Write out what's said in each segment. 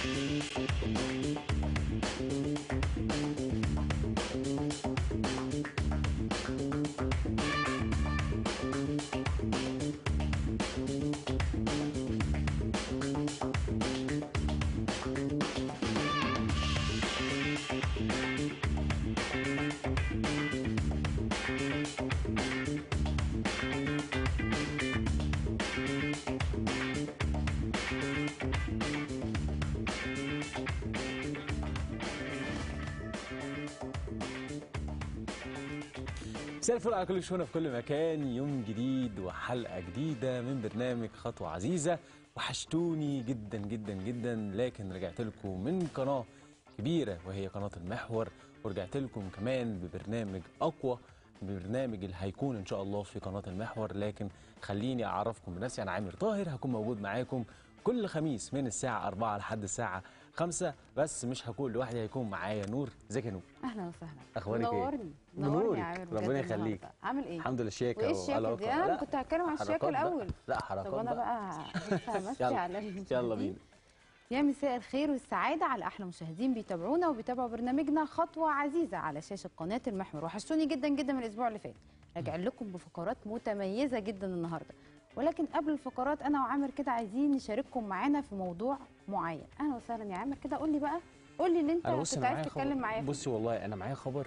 مساء الفل على كل شونا في كل مكان. يوم جديد وحلقة جديدة من برنامج خطوة عزيزة. وحشتوني جدا جدا جدا، لكن رجعت لكم من قناة كبيرة وهي قناة المحور، ورجعت لكم كمان ببرنامج أقوى، ببرنامج اللي هيكون إن شاء الله في قناة المحور. لكن خليني أعرفكم بنفسي، أنا عامر طاهر، هكون موجود معاكم كل خميس من الساعة 4 لحد الساعة 5، بس مش هكون لوحدي، هيكون معايا نور. ازيك يا نور؟ اهلا وسهلا. اخبارك ايه؟ منورني يا عامر، ربنا يخليك. عامل ايه؟ الحمد لله. شياكه. وايه الشياكه دي؟ انا كنت هتكلم عن الشياكه الاول. لا حركات. طب انا بقى همشي على يلا بينا. يا مساء الخير والسعاده على احلى مشاهدين بيتابعونا وبيتابعوا برنامجنا خطوه عزيزه على شاشه قناه المحور. وحشتوني جدا جدا من الاسبوع اللي فات، راجع لكم بفقرات متميزه جدا النهارده. ولكن قبل الفقرات انا وعامر كده عايزين نشارككم معانا في موضوع معين. اهلا وسهلا يا عامر، كده قول لي بقى، قول لي اللي انت كنت عايز تتكلم معايا. بصي والله انا معايا خبر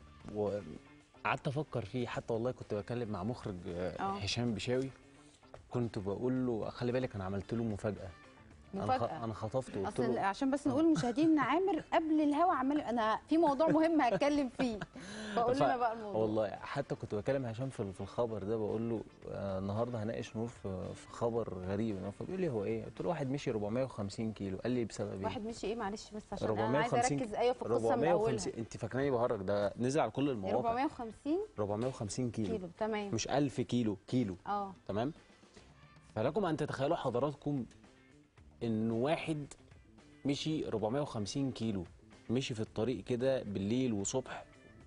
وقعدت افكر فيه، حتى والله كنت بتكلم مع مخرج هشام بشاوي، كنت بقول له خلي بالك انا عملت له مفاجاه. انا خطفته قلت له عشان بس نقول للمشاهدين عامر قبل الهوا عمال انا في موضوع مهم هتكلم فيه، بقول لنا بقى الموضوع. والله حتى كنت بكلم هشام في الخبر ده، بقول له النهارده هناقش نور في خبر غريب. فبيقول لي هو ايه؟ قلت له واحد مشي 450 كيلو. قال لي بسبب ايه؟ واحد مشي ايه؟ معلش بس عشان انا عايزه اركز ايوه في القصه من اولها. انت فاكراني بهرج؟ ده نزل على كل المواقع. 450 كيلو تمام، مش 1000 كيلو تمام. فلكم ان تتخيلوا حضراتكم ان واحد مشي 450 كيلو، مشي في الطريق كده بالليل وصبح،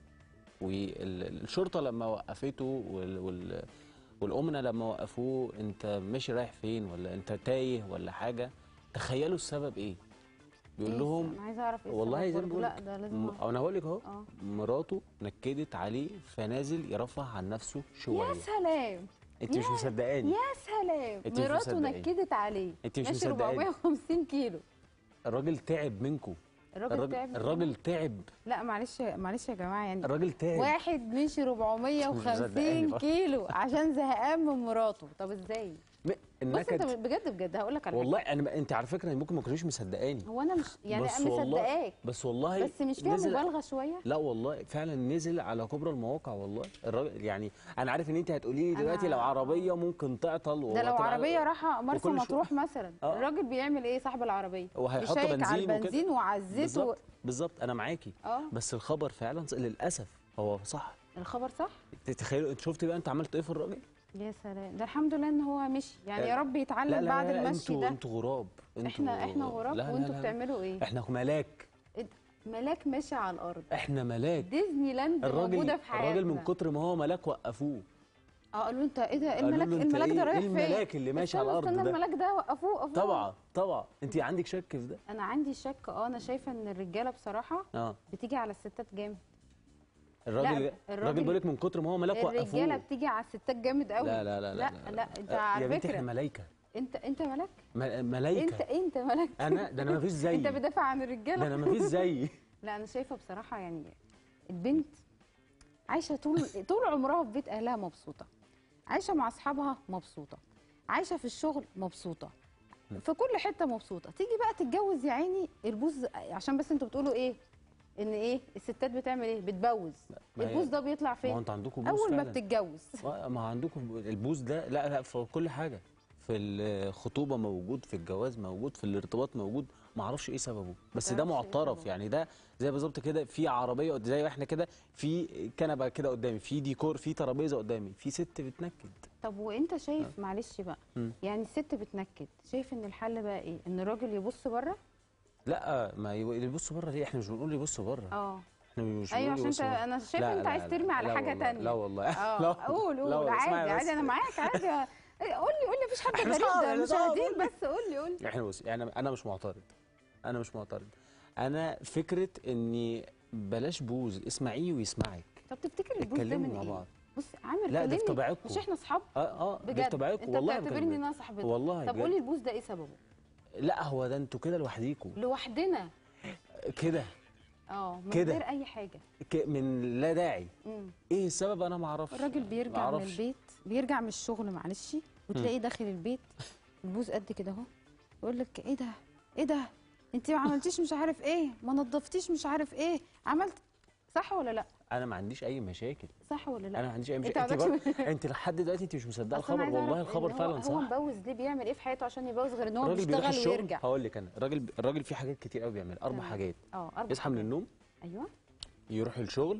والشرطه لما وقفته والامنه لما وقفوه، انت ماشي رايح فين؟ ولا انت تايه ولا حاجه؟ تخيلوا السبب ايه؟ بيقول لهم انا عايزه اعرف ايه والله زي ما بقول. لا ده لازم انا هقول لك اهو. مراته نكدت عليه فنازل يرفه عن نفسه شويه. يا سلام، انت مش مصدقاني. يا سلام، مراته نكدت عليه، انت مش ماشي مصدقاني. 450 كيلو. الراجل تعب منكم. الراجل تعب. لا معلش معلش يا جماعه، يعني الراجل تعب. واحد مشي 450 كيلو عشان زهقان من مراته. طب ازاي؟ بص انت بجد هقول لك على والله انت على فكره ممكن ما تكونيش مصدقاني. هو انا مش يعني مصدقاك، بس والله بس مش فيها مبالغه شويه. لا والله فعلا نزل على كبرى المواقع. والله الراجل يعني انا عارف ان انت هتقولي لي دلوقتي لو عربيه ممكن تعطل، ده لو عربيه رايحه مرسى مطروح مثلا. الراجل بيعمل ايه صاحب العربيه؟ وهيحط بنزين على البنزين وعلى الزيت بالظبط انا معاكي. بس الخبر فعلا للاسف هو صح. الخبر صح. تتخيلوا انت شفتي بقى انت عملت ايه في الراجل؟ يا سلام، ده الحمد لله ان هو مشي، يعني يا رب يتعلم بعد المشي ده. انتوا غراب. احنا غراب. وانتوا بتعملوا ايه؟ احنا ملاك. ملاك ماشي على الارض. احنا ملاك. ديزني لاند موجوده في حياتنا. الراجل من كتر ما هو ملاك وقفوه. قالوا انت ايه ده؟ الملاك ده رايح فين؟ الملاك اللي ماشي على الارض ده. الملاك ده وقفوه. طبعا انت عندك شك في ده؟ انا عندي شك. انا شايفه ان الرجاله بصراحه بتيجي على الستات جامد. الراجل بيقول لك من كتر ما هو ملاك وقفوه. الرجاله بتيجي على الستات جامد قوي. لا انت على فكره احنا ملايكه. انت ملاك. ملايكه. انت ملاك. ده انا مفيش زيي. انت بتدافع عن الرجاله. ده انا مفيش زيي. لا انا شايفه بصراحه يعني البنت عايشه طول عمرها في بيت اهلها مبسوطه، عايشه مع اصحابها مبسوطه، عايشه في الشغل مبسوطه، في كل حته مبسوطه. تيجي بقى تتجوز يا عيني البوز، عشان بس انتوا بتقولوا ايه؟ ان ايه الستات بتعمل ايه؟ بتبوز. البوز ده بيطلع فين؟ ما هو انتوا عندكم بوز اول فعلا. ما بتتجوز. ما عندكم البوز ده. لا في كل حاجه، في الخطوبه موجود، في الجواز موجود، في الارتباط موجود. ما اعرفش ايه سببه، بس ده معترف. يعني ده زي بالظبط كده، في عربيه زي احنا كده، في كنبه كده قدامي، في ديكور، في ترابيزه قدامي، في ست بتنكد. طب وانت شايف معلش بقى يعني الست بتنكد، شايف ان الحل بقى ايه؟ ان الراجل يبص بره؟ لا ما يبص بره ليه؟ احنا مش بنقول يبص بره. احنا مش ايوه عشان انت انا شايفه ان انت عايز ترمي على حاجه ثانيه. لا والله. قول عادي انا معاك عادي. قول لي مفيش حد غريب، ده المشاهدين بس. قول لي احنا بص، يعني انا مش معترض. انا مش معترض. انا فكره اني بلاش بوز، اسمعيه ويسمعك. طب تفتكر البوز ده اتكلموا من مع ايه؟ بعض. بص عامر لا، ده كلمني، في طبيعتكم. مش احنا اصحاب؟ ده بجد في طبيعتكم انت والله. بتعتبرني ان انا صاحبتك؟ والله طب بجد. قولي البوز ده ايه سببه؟ لا، هو ده انتوا كده لوحديكم لوحدنا كده من كده. غير اي حاجه. من لا داعي. مم. ايه السبب؟ انا ما اعرفش. الراجل بيرجع من البيت، بيرجع من الشغل معلش، وتلاقيه داخل البيت البوز قد كده اهو، يقول لك ايه ده؟ ايه ده؟ انت ما عملتيش مش عارف ايه، ما نظفتيش مش عارف ايه، عملت. صح ولا لا؟ انا ما عنديش اي مشاكل. صح ولا لا؟ انا ما عنديش اي مشاكل. انت انت لحد دلوقتي انت مش مصدقه أصل أنا الخبر. عايزة والله أعرف الخبر إن فعلا صح. هو مبوز ليه؟ بيعمل ايه في حياته عشان يبوز غير ان هو الراجل بيروح بيشتغل الشغل. ويرجع؟ هقول لك انا، الراجل في حاجات كتير قوي بيعمل. 4 حاجات. 4 يصحى من النوم، ايوه، يروح الشغل،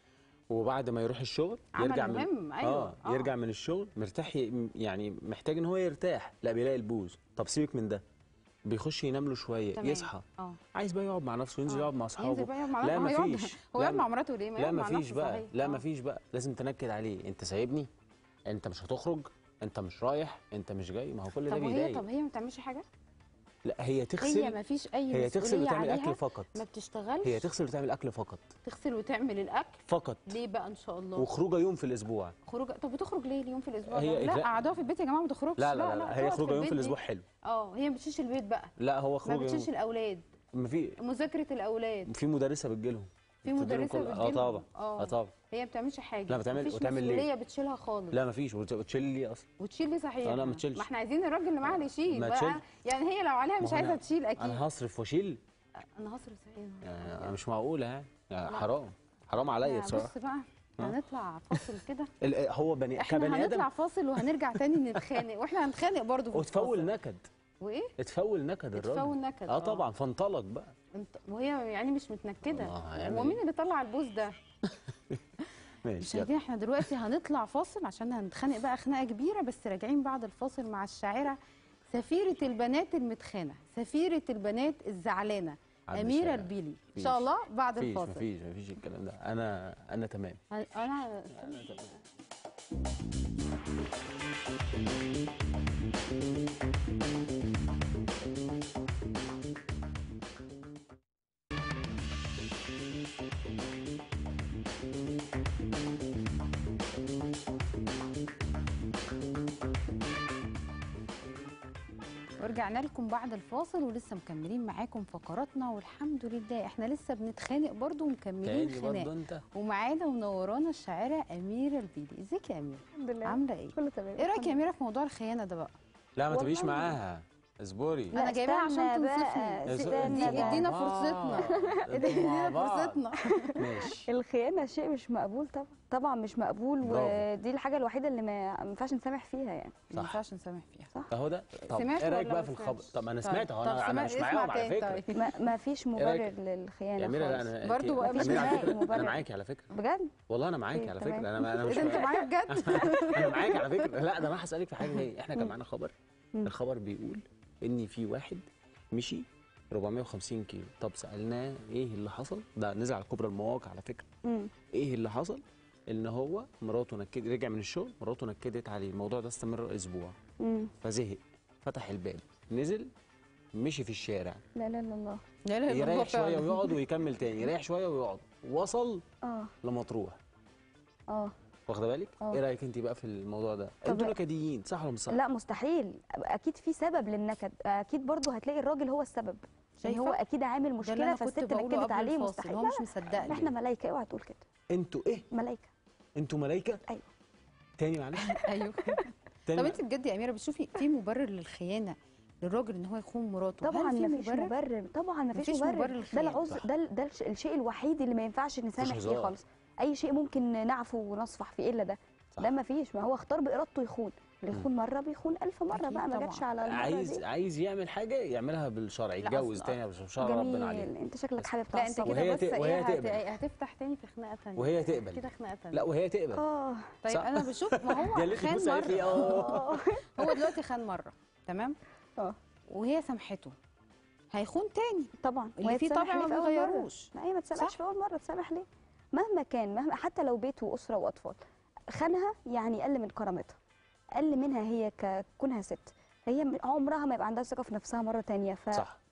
وبعد ما يروح الشغل يرجع مهم. ايوه يرجع من الشغل مرتاح، يعني محتاج ان هو يرتاح، لا بيلاقي البوز. طب سيبك من ده، بيخش ينام له شويه. تمام. يصحى عايز بقى يقعد مع نفسه، ينزل يقعد مع اصحابه. ينزل بقى يقعد مع لا نفسه. مفيش. هو يقعد مع مراته ليه؟ ما لا يقعد مع مفيش نفسه بقى. صحيح. لا مفيش بقى، لازم تنكد عليه. انت سايبني، انت مش هتخرج، انت مش رايح، انت مش جاي. ما هو كل ده بيضايق. طب هي ما بتعملش حاجه؟ لا، هي تغسل. هي ما فيش اي هي تغسل مسؤولية وتعمل عليها، اكل فقط. ما بتشتغلش. هي تغسل وتعمل اكل فقط. تغسل وتعمل الاكل فقط. ليه بقى ان شاء الله؟ وخروجه يوم في الاسبوع. خروجه. طب بتخرج ليه اليوم في الاسبوع ده؟ هي لا لا. قعدوها في البيت يا جماعه، ما تخرجش. لا، هي تقعد خروجه يوم في البيت الاسبوع دي. حلو. هي ما بتشيلش البيت بقى. لا، هو ما خروجه بتشيلش الاولاد. ما في مذاكره الاولاد. في مدرسه بتجيلهم. في مدرسه بتجيلهم. طبعا. طبعا. هي ما بتعملش حاجه. لا، بتعمل. مفيش وتعمل ليه؟ مسؤوليه بتشيلها خالص. لا مفيش. وتشيل ليه اصلا؟ وتشيل ليه صحيح؟ لا ما تشيلش. ما احنا عايزين الراجل اللي معاه اللي يشيل ما بقى. تشيل. يعني هي لو عليها مش عايزه تشيل اكيد. انا هصرف واشيل. انا هصرف صحيح. يعني مش معقوله يعني حرام عليا بصراحه. بص بقى، هنطلع فاصل كده. هو بني احنا كبني هنطلع ادم. فاصل وهنرجع تاني نتخانق، واحنا هنتخانق برضه في وتفول الفاصل. نكد. وايه؟ اتفول نكد الراجل. اتفول نكد. طبعا. فانطلق بقى. وهي يعني مش متنكده. هيعمل هو مين اللي طلع البوز ده؟ ماشي. مشاهدينا احنا دلوقتي هنطلع فاصل عشان هنتخانق بقى خناقه كبيره، بس راجعين بعد الفاصل مع الشاعره سفيره البنات المتخانه، سفيره البنات الزعلانه، أميرة البيلي. ان شاء الله بعد الفاصل. مفيش الكلام ده. انا تمام. انا ورجعنا لكم بعد الفاصل ولسه مكملين معاكم فقراتنا، والحمد لله احنا لسه بنتخانق برضو ومكملين خناق. ومعانا ومنورانا الشاعره أميرة البيلي. ازيك يا أميرة؟ الحمد لله. عامله ايه؟ كله تمام. ايه رايك يا أميرة في موضوع الخيانه ده بقى؟ لا ما تبقيش معاها، اصبري. انا جايباها عشان تنصفني. ادينا فرصتنا. ادينا فرصتنا. ماشي. الخيانه شيء مش مقبول طبعا، طبعا مش مقبول. ودي الحاجه الوحيده اللي ما ينفعش نسامح فيها يعني. ما ينفعش نسامح فيها. صح. اهو ده. طب ايه رايك بقى في الخبر؟ طب انا سمعت اهو. انا مش معاهم على فكره. ما فيش مبرر للخيانه. يا أميرة لا، انا برضه انا معاكي على فكره. بجد؟ والله انا معاكي على فكره. انا مش انت معايا بجد؟ انا معاكي على فكره. لا ده انا هسالك في حاجه. هي احنا كان معانا خبر. الخبر بيقول ان في واحد مشي 450 كيلو. طب سالناه ايه اللي حصل؟ ده نزل على كبرى المواقع على فكره. ايه اللي حصل؟ ان هو مراته رجع من الشغل، مراته نكدت عليه. الموضوع ده استمر اسبوع. فزهق، فتح الباب، نزل، مشي في الشارع. لا لا لا الله. لا لا يريح شويه ويقعد ويكمل تاني، يريح شويه ويقعد. وصل لمطروح. واخده بالك؟ ايه رايك انت بقى في الموضوع ده؟ انتوا نكديين صح ولا مش صح؟ لا مستحيل، اكيد في سبب للنكد، اكيد برضه هتلاقي الراجل هو السبب. يعني هو اكيد عامل مشكله فالست نكدت عليه. مستحيل. هو مش مصدقني. احنا ملايكه، اوعى تقول كده. انتوا ايه؟ ملايكه. انتوا ملايكه؟ ايوه. تاني معلش. ايوه. طب انت بجد يا أميرة بتشوفي في مبرر للخيانه للراجل ان هو يخون مراته؟ طبعا مفيش مبرر. طبعا مفيش مبرر. ده العذر، ده الشيء الوحيد اللي ما ينفعش نسامح فيه خالص. اي شيء ممكن نعفو ونصفح فيه الا ده. ده مفيش. ما هو اختار بارادته يخون. اللي يخون مره بيخون 1000 مره بقى. ما جاتش على المره دي. عايز يعمل حاجه يعملها بالشرع، يتجوز تاني بشرع ربنا عليه. انت شكلك حابب لا انت كده بص ايه هتفتح تاني في خناقه ثانيه. وهي تقبل كده خناقه ثانيه. لا وهي تقبل. طيب انا بشوف ما هو خان مره. هو دلوقتي خان مره تمام. وهي سامحته، هيخون تاني طبعا. اللي فيه طبعا ما بيغيروش. ما هي ما تسامحش في اول مره، تسامح ليه؟ مهما كان، مهما حتى لو بيت واسره واطفال، خانها يعني اقل من كرامتها، اقل منها هي ككونها ست. هي عمرها ما يبقى عندها ثقه في نفسها مره ثانيه. صح.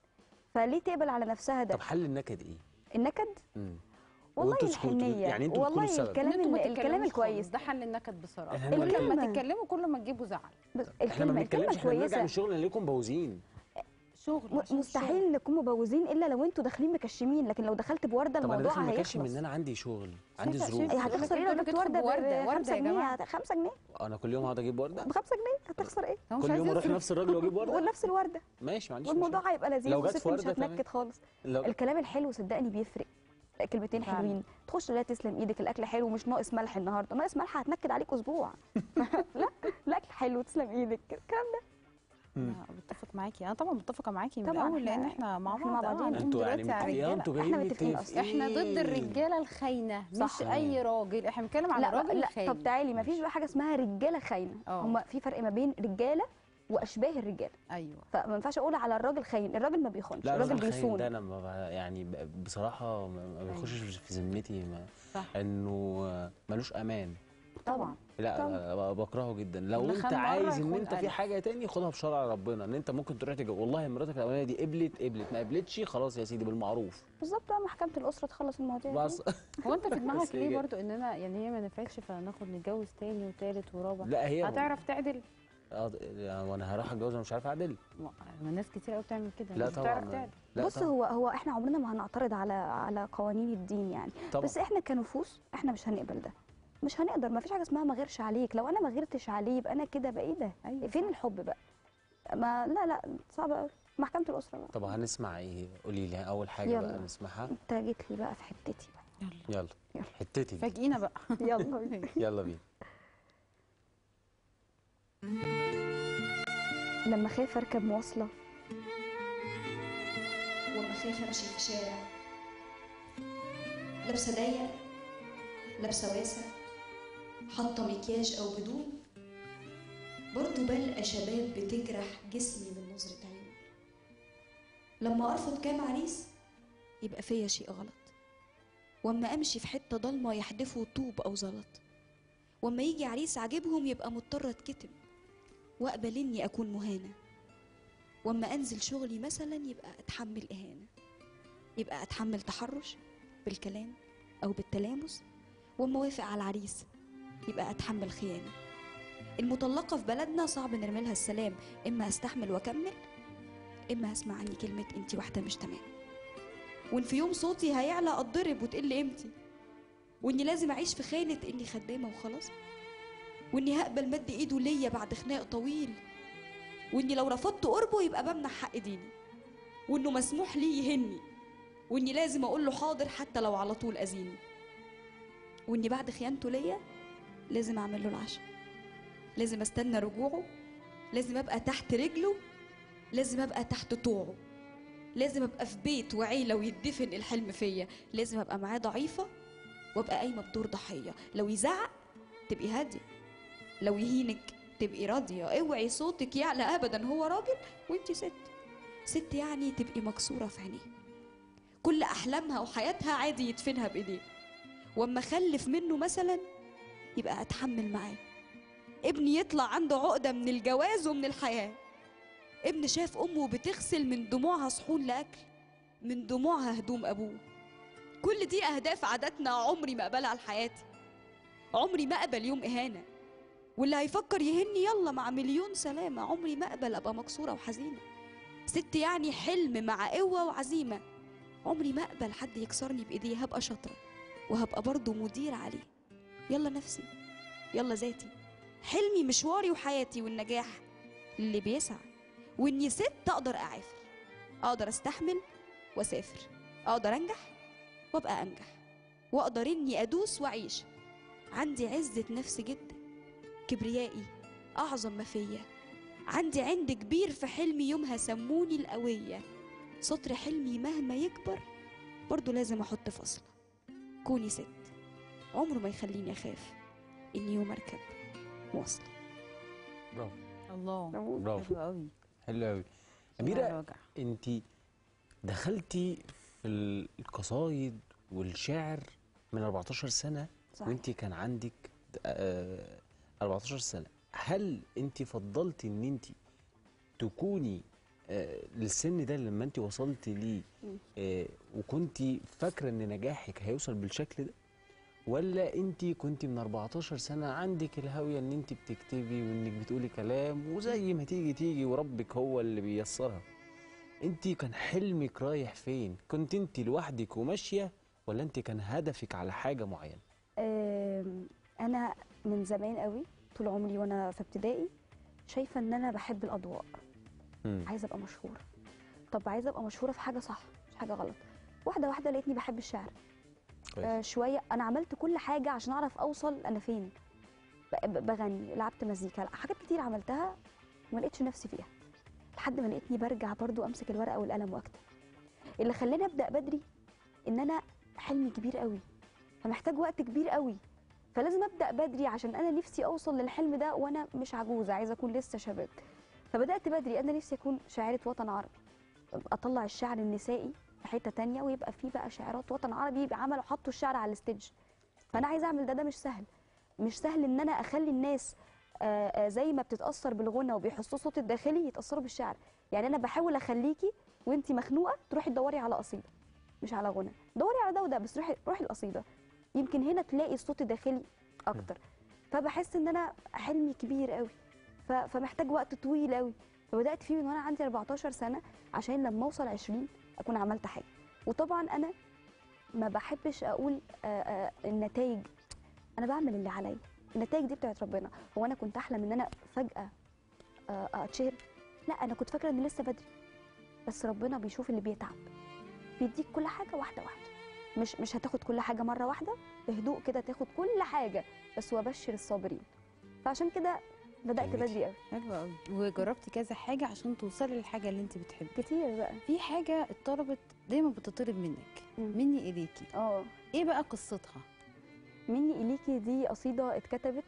فليه تقبل على نفسها ده؟ طب حل النكد ايه؟ النكد والله الحنيه، يعني انتوا والله الكلام الكويس ده حل النكد بصراحه. كل ما تتكلموا كل ما تجيبوا زعل. احنا ما بنتكلمش، احنا بنرجع من الشغل نلاقيكم مبوزين. شغل مستحيل نكون مبوزين الا لو انتوا داخلين مكشمين، لكن لو دخلت بورده الموضوع هيخلص. طب انا داخل مكشم ان انا عندي شغل، عندي ظروف. هتخسر ايه لو جبت ورده ب 5 جنيه؟ 5 جنيه انا كل يوم هقعد اجيب ورده ب 5 جنيه، هتخسر ايه؟ كل يوم اروح نفس الراجل واجيب ورده ونفس الورده ماشي، ما عنديش والموضوع هيبقى لذيذ لو جت في مش هتنكد خالص. الكلام الحلو صدقني بيفرق، كلمتين حلوين تخش لا تسلم ايدك، الاكل حلو مش ناقص ملح النهارده، ناقص ملح هتنكد عليك اسبوع. لا الاكل حلو تسلم ايدك، الكلام ده. بتفق معاكي، انا طبعا متفقه معاكي من الاول لان احنا مع بعض. انتوا يعني احنا متفقين اصلا، احنا ضد الرجاله الخاينه، مش اي راجل، احنا بنتكلم على راجل خاين. طب تعالي، ما فيش بقى حاجه اسمها رجاله خاينه، هم في فرق ما بين رجاله واشباه الرجاله. ايوه، فما ينفعش اقول على الراجل خاين، الراجل ما بيخونش، الراجل بيصون. ده انا يعني بصراحه ما بيخشش في ذمتي انه ملوش امان طبعا. لا بكرهه جدا. لو انت عايز ان انت في حاجه تاني خدها بشرع ربنا، ان انت ممكن تروح تجي والله مراتك الاولانيه دي قبلت ما قبلتش خلاص يا سيدي بالمعروف. بالظبط بقى، محكمه الاسره تخلص المواضيع بس. هو انت في دماغك ليه برضو اننا يعني هي ما نفعتش فناخد نتجوز تاني وتالت ورابع؟ لا هي هتعرف تعدل؟ وانا هروح اتجوز انا مش عارف اعدل؟ ما ناس كتير قوي بتعمل كده. لا طبعا. بص هو احنا عمرنا ما هنعترض على قوانين الدين يعني طبعا. بس احنا كنفوس احنا مش هنقبل ده، مش هنقدر. ما فيش حاجه اسمها ما غيرش عليك، لو انا ما غيرتش عليه يبقى انا كده بقى ايه ده؟ أيوة. فين الحب بقى؟ ما لا صعب قوي. محكمه الاسره بقى. طب هنسمع ايه؟ قولي لي اول حاجه يلا. بقى نسمعها. انت جيت لي بقى في حتتي بقى. يلا حتتي فاجئينا بقى. يلا بينا. لما خايف اركب مواصله، وما خايف امشي في شارع، لابسه ضيق لابسه واسع، حاطه مكياج او بدون، برضه بلقى شباب بتجرح جسمي من نظره عيون. لما ارفض كام عريس يبقى فيا شيء غلط، واما امشي في حته ضلمه يحدفوا طوب او زلط، واما يجي عريس عاجبهم يبقى مضطره اتكتم واقبل اني اكون مهانه، واما انزل شغلي مثلا يبقى اتحمل اهانه، يبقى اتحمل تحرش بالكلام او بالتلامس، واما وافق على العريس يبقى اتحمل خيانه. المطلقه في بلدنا صعب نرمي لها السلام، اما استحمل واكمل، اما هسمع عني كلمه انتي واحده مش تمام، وان في يوم صوتي هيعلى اتضرب وتقل قيمتي، واني لازم اعيش في خانه اني خدامه وخلاص، واني هقبل مد ايده ليا بعد خناق طويل، واني لو رفضت قربه يبقى بمنع حق ديني، وانه مسموح لي يهني، واني لازم اقول له حاضر حتى لو على طول اذيني، واني بعد خيانته ليا لازم اعمل له العشاء، لازم استنى رجوعه، لازم ابقى تحت رجله، لازم ابقى تحت طوعه، لازم ابقى في بيت وعيله ويدفن الحلم فيا، لازم ابقى معاه ضعيفه وابقى قايمه بدور ضحيه، لو يزعق تبقي هاديه، لو يهينك تبقي راضيه، اوعي صوتك يعلى ابدا، هو راجل وانتي ست يعني تبقي مكسوره في عينيه، كل احلامها وحياتها عادي يدفنها بايديه، واما اخلف منه مثلا يبقى اتحمل معاه، ابني يطلع عنده عقده من الجواز ومن الحياه، ابن شاف امه بتغسل من دموعها صحون لاكل، من دموعها هدوم ابوه، كل دي اهداف عاداتنا عمري ما اقبلها لحياتي، عمري ما اقبل يوم اهانه، واللي هيفكر يهني يلا مع مليون سلامه، عمري ما اقبل ابقى مكسوره وحزينه، ست يعني حلم مع قوه وعزيمه، عمري ما اقبل حد يكسرني بايديه، هبقى شاطره وهبقى برضه مدير عليه، يلا نفسي يلا ذاتي، حلمي مشواري وحياتي، والنجاح اللي بيسعى، واني ست اقدر اعافر، اقدر استحمل واسافر، اقدر انجح وابقى انجح، واقدر اني ادوس واعيش، عندي عزه نفس جدا، كبريائي اعظم ما فيا، عندي عند كبير في حلمي يومها سموني القويه، سطر حلمي مهما يكبر برضو لازم احط فاصله، كوني ست عمره ما يخليني اخاف اني يوم اركب مواصله. برافو. الله برافو. حلو قوي. حلو قوي. أميرة، انت دخلتي في القصايد والشعر من 14 سنه صحيح. وانت كان عندك 14 سنه، هل انت فضلتي ان انت تكوني للسن ده لما انت وصلتي ليه وكنت فاكره ان نجاحك هيوصل بالشكل ده، ولا انت كنت من 14 سنه عندك الهويه ان انت بتكتبي وانك بتقولي كلام وزي ما تيجي تيجي وربك هو اللي بييسرها؟ انت كان حلمك رايح فين؟ كنت انت لوحدك وماشيه، ولا انت كان هدفك على حاجه معينه؟ انا من زمان قوي طول عمري وانا في ابتدائي شايفه ان انا بحب الاضواء. عايزه ابقى مشهوره. طب عايزه ابقى مشهوره في حاجه صح مش حاجه غلط. واحده واحده لقيتني بحب الشعر. شويه انا عملت كل حاجه عشان اعرف اوصل انا فين. بغني، لعبت مزيكا، حاجات كتير عملتها وما لقيتش نفسي فيها، لحد ما لقيتني برجع برضو امسك الورقه والقلم واكتب. اللي خلاني ابدا بدري ان انا حلمي كبير قوي، فمحتاج وقت كبير قوي، فلازم ابدا بدري عشان انا نفسي اوصل للحلم ده وانا مش عجوزه، عايزه اكون لسه شباب. فبدات بدري، انا نفسي اكون شاعره وطن عربي، اطلع الشعر النسائي في حته تانية ويبقى فيه بقى شاعرات وطن عربي عملوا حطوا الشعر على الستيج. فانا عايزه اعمل ده مش سهل. مش سهل ان انا اخلي الناس زي ما بتتاثر بالغنى وبيحسوا صوت الداخلي يتاثروا بالشعر. يعني انا بحاول اخليكي وانتي مخنوقه تروحي تدوري على قصيده مش على غنى، دوري على ده وده، بس روحي القصيده، يمكن هنا تلاقي الصوت الداخلي اكتر. فبحس ان انا حلمي كبير قوي، فمحتاج وقت طويل قوي. فبدات فيه من وانا عندي 14 سنه عشان لما اوصل 20 اكون عملت حاجه. وطبعا انا ما بحبش اقول النتائج، انا بعمل اللي عليا، النتائج دي بتاعت ربنا. هو انا كنت احلم ان انا فجاه اتشهر؟ لا، انا كنت فاكره ان لسه بدري، بس ربنا بيشوف اللي بيتعب، بيديك كل حاجه واحده واحده. مش هتاخد كل حاجه مره واحده، بهدوء كده تاخد كل حاجه، بس وبشر الصابرين. فعشان كده بدات بدري قوي. حلو قوي. وجربتي كذا حاجه عشان توصلي للحاجه اللي انت بتحبيها كتير بقى. في حاجه اتطلبت دايما بتطلب منك، مني اليكي. ايه بقى قصتها؟ مني اليكي دي قصيده اتكتبت،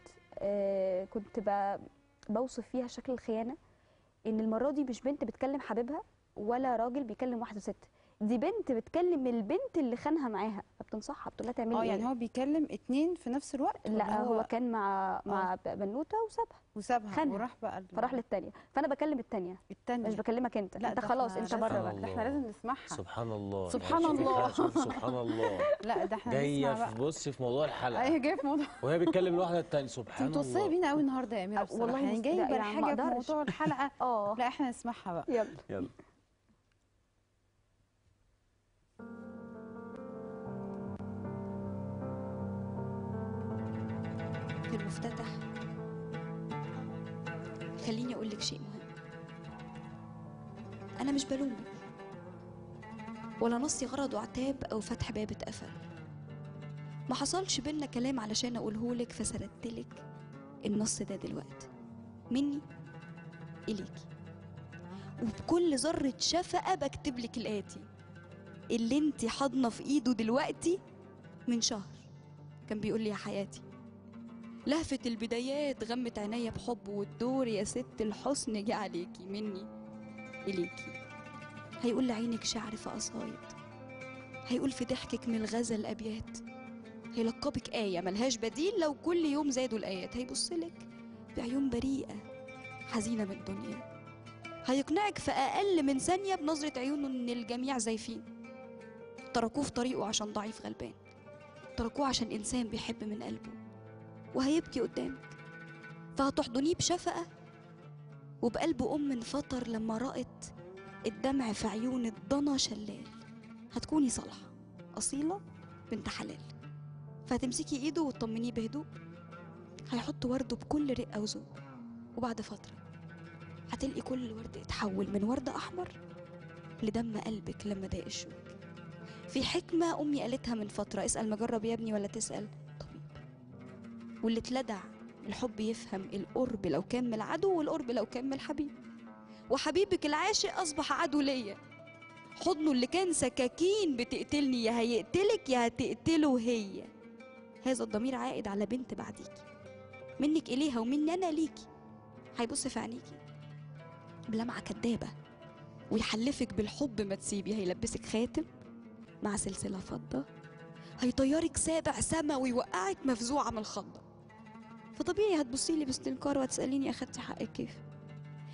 كنت بوصف فيها شكل الخيانه، ان المره دي مش بنت بتكلم حبيبها ولا راجل بيكلم واحده ست، دي بنت بتكلم البنت اللي خانها معاها، فبتنصحها بتقول لها تعملي ايه. يعني هو بيكلم اتنين في نفس الوقت؟ لا، هو كان مع بنوته وسابها وراح بقى فراح للتانيه. فانا بكلم التانيه مش بكلمك انت. لا، انت خلاص انت بره بقى. ده احنا لازم نسمعها. سبحان الله، سبحان الله. شوف سبحان الله. لا ده احنا جايه بصي في موضوع الحلقه. ايوه جايه في موضوع وهي بتكلم الواحده الثانيه. سبحان الله. انت متوصيه بينا قوي النهارده يا اميره بصراحه. والله يعني جايبه حاجه في موضوع الحلقه. لا احنا نسمعها بقى. يلا. في المفتتح خليني اقول لك شيء مهم. انا مش بلومك ولا نصي غرض وعتاب او فتح باب اتقفل. ما حصلش بينا كلام علشان اقولهولك فسردتلك النص ده دلوقتي مني اليكي، وبكل ذره شفقه بكتبلك الاتي: اللي انتي حاضنه في ايده دلوقتي من شهر كان بيقول لي يا حياتي. لهفة البدايات غمت عينيا بحب، والدور يا ست الحسن جه عليكي مني إليكي. هيقول لعينك شعر في قصايد، هيقول في ضحكك من الغزل أبيات، هيلقبك آية ملهاش بديل لو كل يوم زادوا الآيات، هيبصلك بعيون بريئة حزينة من الدنيا، هيقنعك في أقل من ثانية بنظرة عيونه إن الجميع زايفين، تركوه في طريقه عشان ضعيف غلبان، تركوه عشان إنسان بيحب من قلبه، وهيبكي قدامك فهتحضنيه بشفقة وبقلب أم انفطر لما رأت الدمع في عيون الضنا شلال. هتكوني صالحة أصيلة بنت حلال، فهتمسكي إيده وتطمنيه بهدوء، هيحط ورده بكل رقة وذوق، وبعد فترة هتلقي كل الورد اتحول من ورد أحمر لدم قلبك لما ضاق الشوك. في حكمة أمي قالتها من فترة: اسأل مجرب يا ابني ولا تسأل طبيب. واللي اتلدع الحب يفهم القرب لو كان من العدو والقرب لو كان من الحبيب، وحبيبك العاشق أصبح عدو ليا، حضنه اللي كان سكاكين بتقتلني يا هيقتلك يا هتقتله هي. هذا الضمير عائد على بنت بعديكي، منك إليها ومني أنا ليكي. هيبص في عينيكي بلمعة كدابة ويحلفك بالحب ما تسيبي، هيلبسك خاتم مع سلسلة فضة، هيطيرك سابع سما ويوقعك مفزوعة من الخضة. فطبيعي هتبصيلي باستنكار وهتسأليني أخدتي حقك كيف؟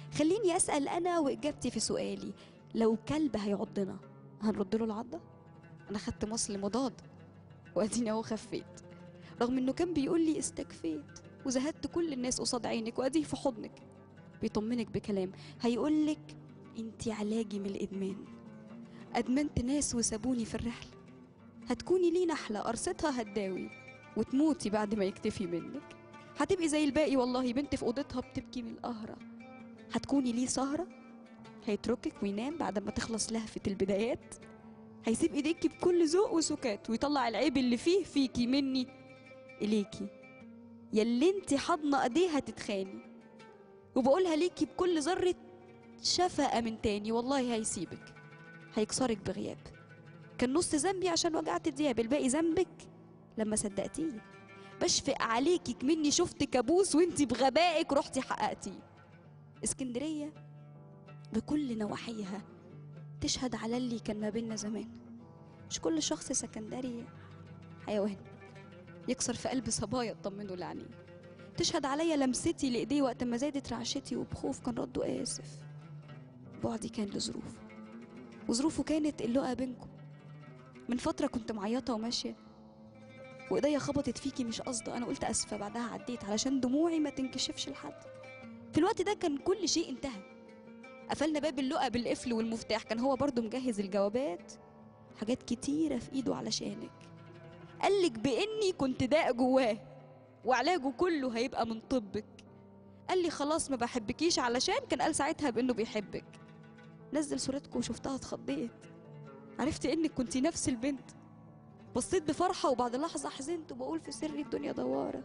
خليني اسال انا واجابتي في سؤالي، لو كلب هيعضنا هنرد له العضه؟ انا خدت مصل مضاد واديني اهو خفيت، رغم انه كان بيقول لي استكفيت وزهدت كل الناس قصاد عينك واديه في حضنك. بيطمنك بكلام هيقولك انتي علاجي من الادمان، ادمنت ناس وسابوني في الرحله، هتكوني لي نحله قرصتها هتداوي وتموتي بعد ما يكتفي منك، هتبقي زي الباقي والله بنت في اوضتها بتبكي من القهره، هتكوني ليه سهره هيتركك وينام بعد ما تخلص لهفه البدايات، هيسيب ايديكي بكل ذوق وسكات ويطلع العيب اللي فيه فيكي مني اليكي، ياللي انتي حضنه ايديها تتخاني، وبقولها ليكي بكل ذره شفقه من تاني، والله هيسيبك هيكسرك بغياب، كان نص ذنبي عشان وجعت دياب، الباقي ذنبك لما صدقتيه، بشفق عليكي كمني شفت كابوس وانتي بغبائك رحتي حققتيه. اسكندريه بكل نواحيها تشهد على اللي كان ما بينا زمان، مش كل شخص سكندري حيوان يكسر في قلب صبايا اطمنوا لعنيه، تشهد عليا لمستي لايديه وقت ما زادت رعشتي وبخوف كان رده اسف، بعدي كان لظروف وظروفه كانت اللقا بينكم، من فتره كنت معيطه وماشيه وايديا خبطت فيكي مش قصده، انا قلت اسفه بعدها عديت علشان دموعي ما تنكشفش لحد، في الوقت ده كان كل شيء انتهى، قفلنا باب اللقا بالقفل والمفتاح، كان هو برضو مجهز الجوابات حاجات كتيره في ايده علشانك، قالك باني كنت داء جواه وعلاجه كله هيبقى من طبك، قال لي خلاص ما بحبكيش علشان كان قال ساعتها بانه بيحبك، نزل صورتكم وشفتها اتخضيت، عرفت انك كنتي نفس البنت، بصيت بفرحه وبعد لحظه حزنت وبقول في سري الدنيا دواره،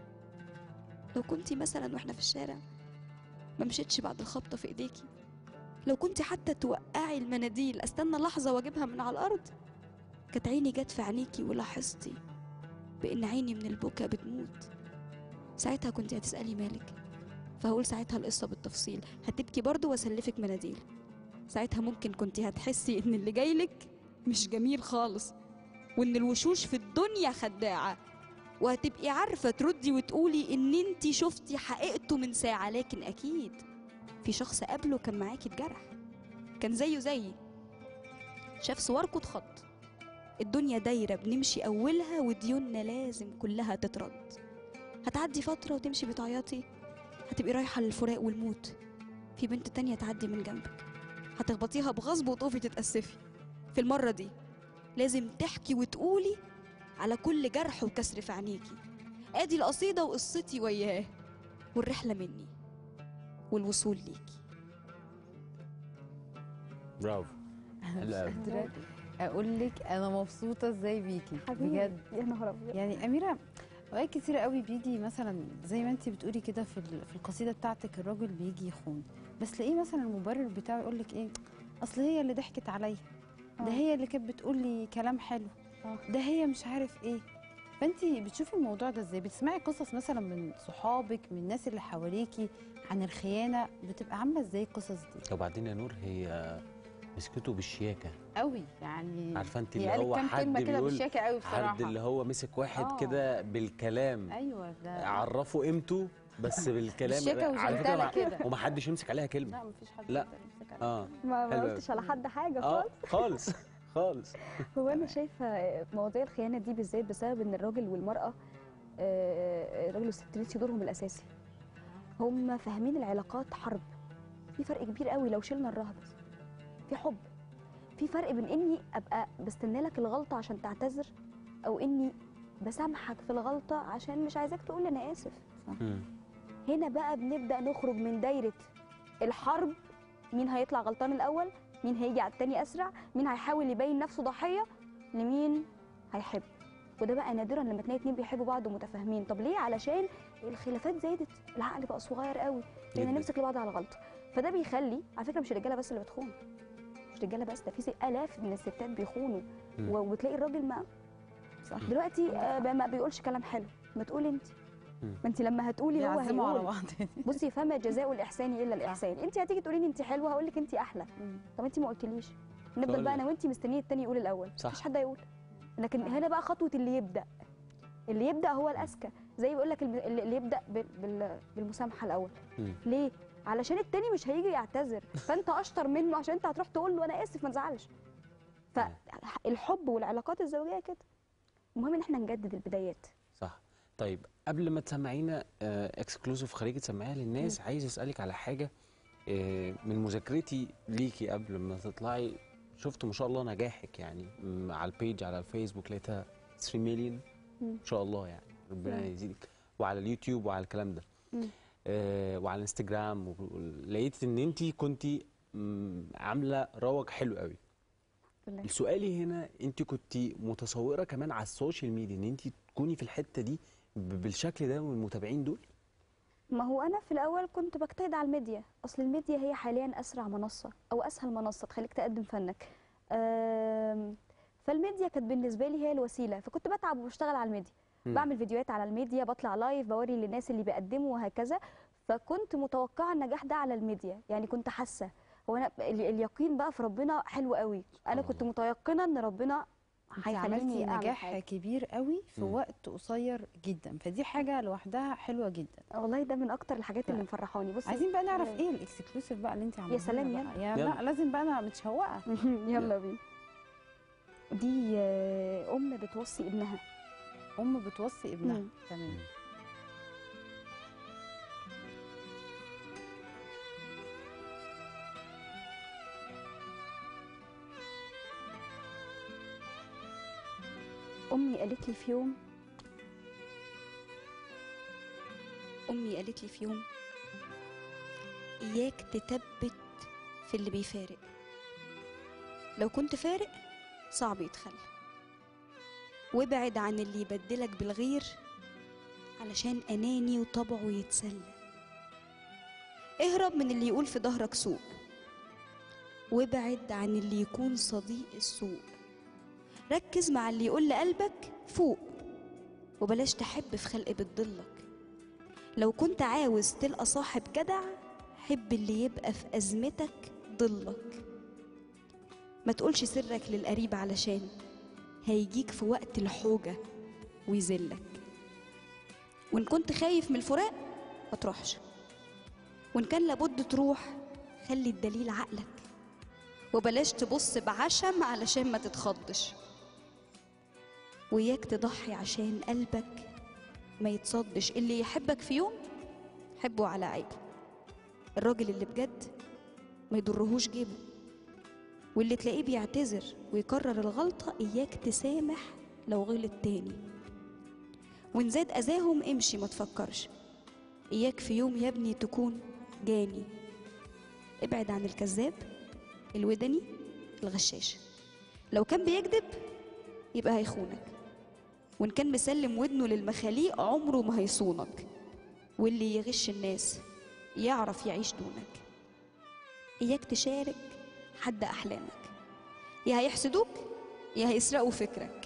لو كنتي مثلا واحنا في الشارع ما مشيتش بعد الخبطه في ايديكي، لو كنتي حتى توقعي المناديل استنى لحظه واجيبها من على الارض، كانت عيني جت في عينيكي ولاحظتي بان عيني من البكا بتموت، ساعتها كنتي هتسالي مالك، فهقول ساعتها القصه بالتفصيل، هتبكي برضو واسلفك مناديل، ساعتها ممكن كنتي هتحسي ان اللي جايلك مش جميل خالص، وان الوشوش في الدنيا خداعه، وهتبقي عارفه تردي وتقولي ان انتي شفتي حقيقته من ساعه، لكن اكيد في شخص قبله كان معاكي اتجرح، كان زيه زيي، شاف صوركوا اتخض، الدنيا دايره بنمشي اولها وديوننا لازم كلها تترد، هتعدي فتره وتمشي بتعيطي، هتبقي رايحه للفراق والموت، في بنت تانية تعدي من جنبك هتخبطيها بغصب وتقفي تتأسفي، في المره دي لازم تحكي وتقولي على كل جرح وكسر في عينيكي، ادي القصيده وقصتي وياه والرحله مني والوصول ليكي. برافو، حلو قوي. اقول لك انا مبسوطه ازاي بيكي بجد يا نهار ابيض. يعني اميره اوقات كتير قوي بيجي مثلا زي ما انت بتقولي كده في القصيده بتاعتك، الراجل بيجي يخون بس تلاقيه مثلا المبرر بتاعه يقول لك ايه، اصل هي اللي ضحكت عليا، ده هي اللي كانت بتقول لي كلام حلو، ده هي مش عارف ايه، فانت بتشوفي الموضوع ده ازاي؟ بتسمعي قصص مثلا من صحابك من الناس اللي حواليكي عن الخيانه، بتبقى عامله ازاي القصص دي؟ وبعدين يا نور هي مسكته بالشياكه قوي، يعني عارفه انت اللي هو حد بيقول بالشياكه قوي بصراحه، حد اللي هو مسك واحد كده بالكلام، ايوه ده عرفه قيمته بس بالكلام على فكره كده ومحدش يمسك عليها كلمه، لا مفيش حد لا يمسك عليها ما قلتش على حد حاجه خالص خالص خالص. هو انا شايفه مواضيع الخيانه دي بالذات بسبب ان الراجل والمراه، الراجل والست نسي دورهم الاساسي، هم فاهمين العلاقات حرب، في فرق كبير قوي لو شلنا الرهبه، في حب، في فرق بين اني ابقى بستنى لك الغلطه عشان تعتذر، او اني بسامحك في الغلطه عشان مش عايزاك تقول انا اسف. هنا بقى بنبدا نخرج من دايره الحرب، مين هيطلع غلطان الاول، مين هيجي على التاني اسرع، مين هيحاول يبين نفسه ضحيه، لمين هيحب. وده بقى نادرا لما تلاقي اتنين بيحبوا بعض ومتفاهمين. طب ليه؟ علشان الخلافات زادت، العقل بقى صغير قوي، لان نمسك لبعض على غلطه، فده بيخلي على فكره مش الرجاله بس اللي بتخون، مش رجاله بس، ده في الاف من الستات بيخونوا، وتلاقي الراجل ما صح دلوقتي ما بيقولش كلام حلو، ما تقولي انت، ما انت لما هتقولي هو هيقول. بصي، فما جزاء الاحسان الا الاحسان، انت هتيجي تقولي لي انت حلوه هقول لك انت احلى، طب انت ما قلتليش، نفضل بقى انا وانت مستنيين التاني يقول الاول، مفيش حد هيقول. لكن هنا بقى خطوه اللي يبدا هو الاذكى، زي بيقول لك اللي يبدا بالمسامحه الاول. ليه؟ علشان التاني مش هيجي يعتذر، فانت اشطر منه عشان انت هتروح تقول له انا اسف ما تزعلش. فالحب والعلاقات الزوجيه كده، المهم ان احنا نجدد البدايات. صح. طيب قبل ما تسمعينا اكسكلوسيف خليكي تسمعيها للناس، عايز اسالك على حاجه. من مذاكرتي ليكي قبل ما تطلعي شفت ما شاء الله نجاحك، يعني على البيج على الفيسبوك لقيتها 3 مليون ما شاء الله، يعني ربنا يزيدك، وعلى اليوتيوب وعلى الكلام ده وعلى الانستجرام، لقيت ان انت كنت عامله رواج حلو قوي. سؤالي هنا، انت كنت متصوره كمان على السوشيال ميديا ان انت تكوني في الحته دي بالشكل ده والمتابعين دول؟ ما هو انا في الاول كنت بجتهد على الميديا، اصل الميديا هي حاليا اسرع منصه او اسهل منصه تخليك تقدم فنك. فالميديا كانت بالنسبه لي هي الوسيله، فكنت بتعب وبشتغل على الميديا، بعمل فيديوهات على الميديا، بطلع لايف بوري للناس اللي بيقدموا وهكذا. فكنت متوقعه النجاح ده على الميديا، يعني كنت حاسه هو انا اليقين بقى في ربنا حلو قوي. انا كنت متيقنه ان ربنا هيخليني نجاح كبير قوي في وقت قصير جدا، فدي حاجه لوحدها حلوه جدا. والله ده من اكتر الحاجات اللي مفرحاني. بصي عايزين بقى نعرف ايه الاكسكلوسيف بقى اللي انت عاملاها. يا سلام يلا. يا لا لازم بقى، انا متشوقه. يلا بينا. دي ام بتوصي ابنها. ام بتوصي ابنها. تمام. أمي قالت لي في يوم إياك تثبت في اللي بيفارق، لو كنت فارق صعب يتخلى، وابعد عن اللي يبدلك بالغير علشان أناني وطبعه يتسلى. اهرب من اللي يقول في ظهرك سوء، وابعد عن اللي يكون صديق السوء. ركز مع اللي يقول لقلبك فوق، وبلاش تحب في خلق بتضلك. لو كنت عاوز تلقى صاحب جدع، حب اللي يبقى في أزمتك ضلك. ما تقولش سرك للقريب علشان هيجيك في وقت الحوجة ويذلك. وإن كنت خايف من الفراق ما تروحش، وإن كان لابد تروح خلي الدليل عقلك، وبلاش تبص بعشم علشان ما تتخضش. وياك تضحي عشان قلبك ما يتصدش. اللي يحبك في يوم حبه على عيبه، الراجل اللي بجد ما يضرهوش جيبه، واللي تلاقيه بيعتذر ويكرر الغلطة إياك تسامح لو غلط تاني. وإن زاد أذاهم امشي ما تفكرش، إياك في يوم يا ابني تكون جاني. ابعد عن الكذاب الودني الغشاش، لو كان بيكذب يبقى هيخونك، وإن كان مسلم ودنه للمخاليق عمره ما هيصونك. واللي يغش الناس يعرف يعيش دونك. إياك تشارك حد أحلامك، يا هيحسدوك يا هيسرقوا فكرك.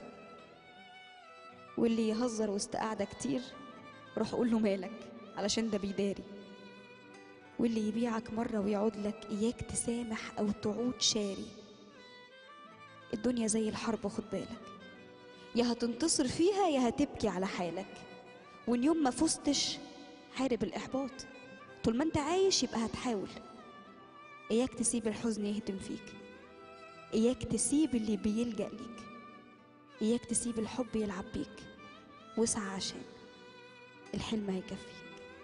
واللي يهزر وسط قعدة كتير روح قول له مالك علشان ده بيداري. واللي يبيعك مرة ويعود لك إياك تسامح أو تعود شاري. الدنيا زي الحرب خد بالك، يا هتنتصر فيها يا هتبكي على حالك. وإن يوم ما فزتش حارب الإحباط، طول ما أنت عايش يبقى هتحاول. إياك تسيب الحزن يهدم فيك، إياك تسيب اللي بيلجأ ليك، إياك تسيب الحب يلعب بيك. واسعى عشان الحلم هيكفيك.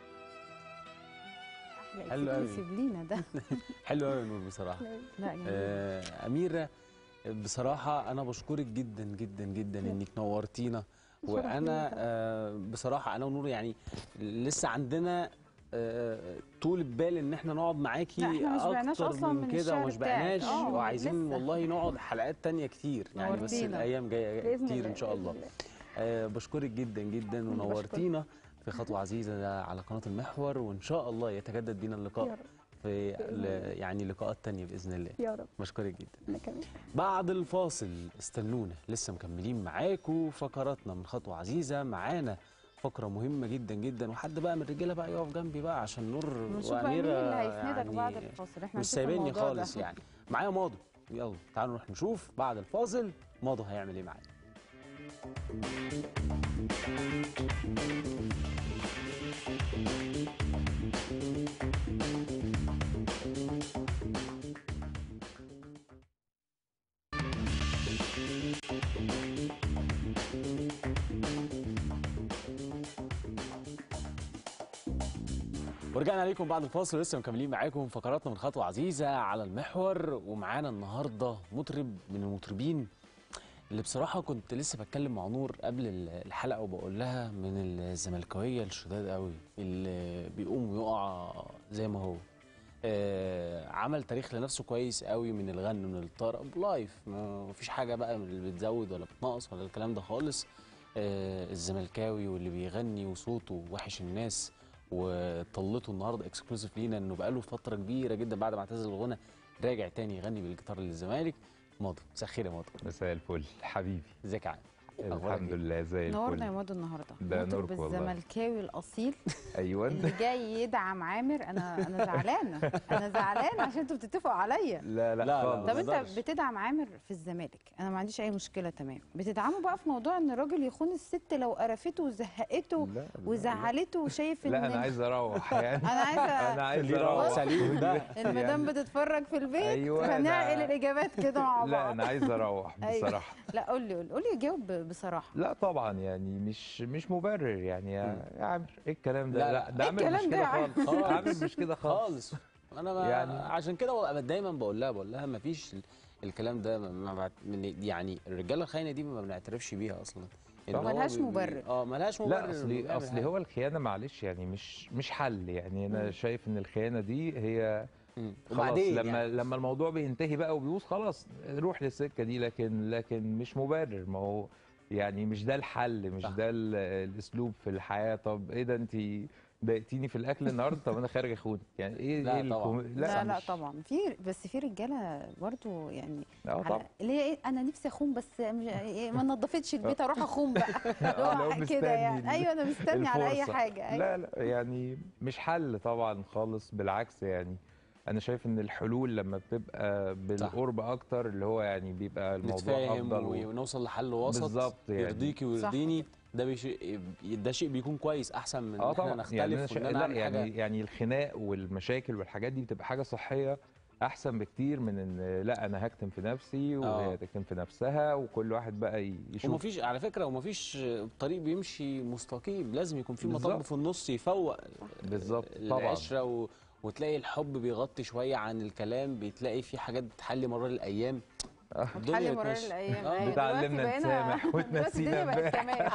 حلو قوي. سيب لينا ده. حلو قوي نور بصراحه. لا أميرة بصراحة أنا بشكرك جدا جدا جدا إنك نورتينا. وأنا بصراحة أنا ونور يعني لسه عندنا طول بال إن إحنا نقعد معاكي أكتر من كده، ومش بعناش، وعايزين والله نقعد حلقات تانية كتير يعني، بس الأيام جاية كتير إن شاء الله. بشكرك جدا جدا ونورتينا في خطوة عزيزة على قناة المحور، وإن شاء الله يتجدد بينا اللقاء في يعني لقاءات تانية بإذن الله. يا رب. بشكرك جدا. أنا كمان. بعد الفاصل استنونا، لسه مكملين معاكم فقراتنا من خطوة عزيزة. معانا فقرة مهمة جدا جدا، وحد بقى من الرجالة بقى يقف جنبي بقى عشان نور وأميرة اللي هيسندك يعني بعد الفاصل. احنا مش سايبيني خالص يعني. معايا ماضو، يلا تعالوا نروح نشوف بعد الفاصل ماضو هيعمل ايه معانا. ورجعنا لكم بعد الفاصل، لسه مكملين معاكم فقراتنا من خطوة عزيزة على المحور. ومعانا النهارده مطرب من المطربين اللي بصراحة كنت لسه بتكلم مع نور قبل الحلقة وبقول لها من الزملكاوية الشداد قوي اللي بيقوم ويقع زي ما هو. عمل تاريخ لنفسه كويس قوي من الغن من الطرب لايف، ما فيش حاجة بقى من اللي بتزود ولا بتنقص ولا الكلام ده خالص. الزملكاوي واللي بيغني وصوته وحش الناس، وطلته النهارده اكسكلوسيف لينا انه بقاله فتره كبيره جدا بعد ما اعتزل الغنى راجع تاني يغني بالجيتار للزمالك. ماضي، مساء الخير يا ماضي. مساء الفل حبيبي. ازيك يا عم؟ الحمد لله زي الفل. نورنا يا ماضي النهارده. ده نورك والله. الزملكاوي الاصيل ايوه اللي جاي يدعم عامر. انا زعلانه، انا زعلانه عشان انتوا بتتفقوا عليا. لا خالص. طب انت بتدعم عامر في الزمالك، انا ما عنديش اي مشكله تمام. بتدعمه بقى في موضوع ان الراجل يخون الست لو قرفته وزهقته وزعلته وشايف ان لا انا عايز اروح يعني. انا عايز اروح سليم ده. المدام بتتفرج في البيت. أيوة فنعقل الاجابات كده مع بعض. لا انا عايز اروح بصراحه. لا قول لي جاوب بصراحه. لا طبعا يعني مش مبرر يعني يا عامر. ايه الكلام ده؟ لا ده عامر مش كده خالص. عامر مش كده خالص. انا يعني عشان كده دايما بقول لها ما فيش الكلام ده. يعني الرجاله الخاينه دي ما بنعترفش بيها اصلا. ملهاش مبرر. ملهاش مبرر. لا اصلي هو الخيانه معلش يعني مش حل يعني. انا شايف ان الخيانه دي هي خلاص لما الموضوع بينتهي بقى وبيبوظ خلاص روح للسكه دي. لكن مش مبرر. ما هو يعني مش ده الحل، مش ده الاسلوب في الحياه. طب ايه ده انت ضايقتيني في الاكل النهارده، طب انا خارج اخون يعني ايه؟ لا طبعا. لا طبعا بس في رجاله برضو يعني طبعا اللي هي ايه، انا نفسي اخون بس ما نظفتش البيت اروح اخون بقى كده يعني. ايوه انا مستني على اي حاجه. أيوة. لا يعني مش حل طبعا خالص، بالعكس يعني. انا شايف ان الحلول لما بتبقى بالقرب اكتر اللي هو يعني بيبقى الموضوع افضل ونوصل لحل وسط بالظبط يعني. يرضيكي ويرضيني. ده شيء بيكون كويس احسن من ان احنا نختلف يعني الخناق والمشاكل والحاجات دي بتبقى حاجه صحيه احسن بكتير من ان لا انا هكتم في نفسي وهي تكتم في نفسها وكل واحد بقى يشوف. ومفيش على فكره ومفيش طريق بيمشي مستقيم، لازم يكون في مطب في النص يفوق بالظبط العشره وتلاقي الحب بيغطي شويه عن الكلام، بتلاقي في حاجات بتحلي مرار الايام. بتحلي مرار الايام. بتعلمنا نسامح وتنسينا امبارح.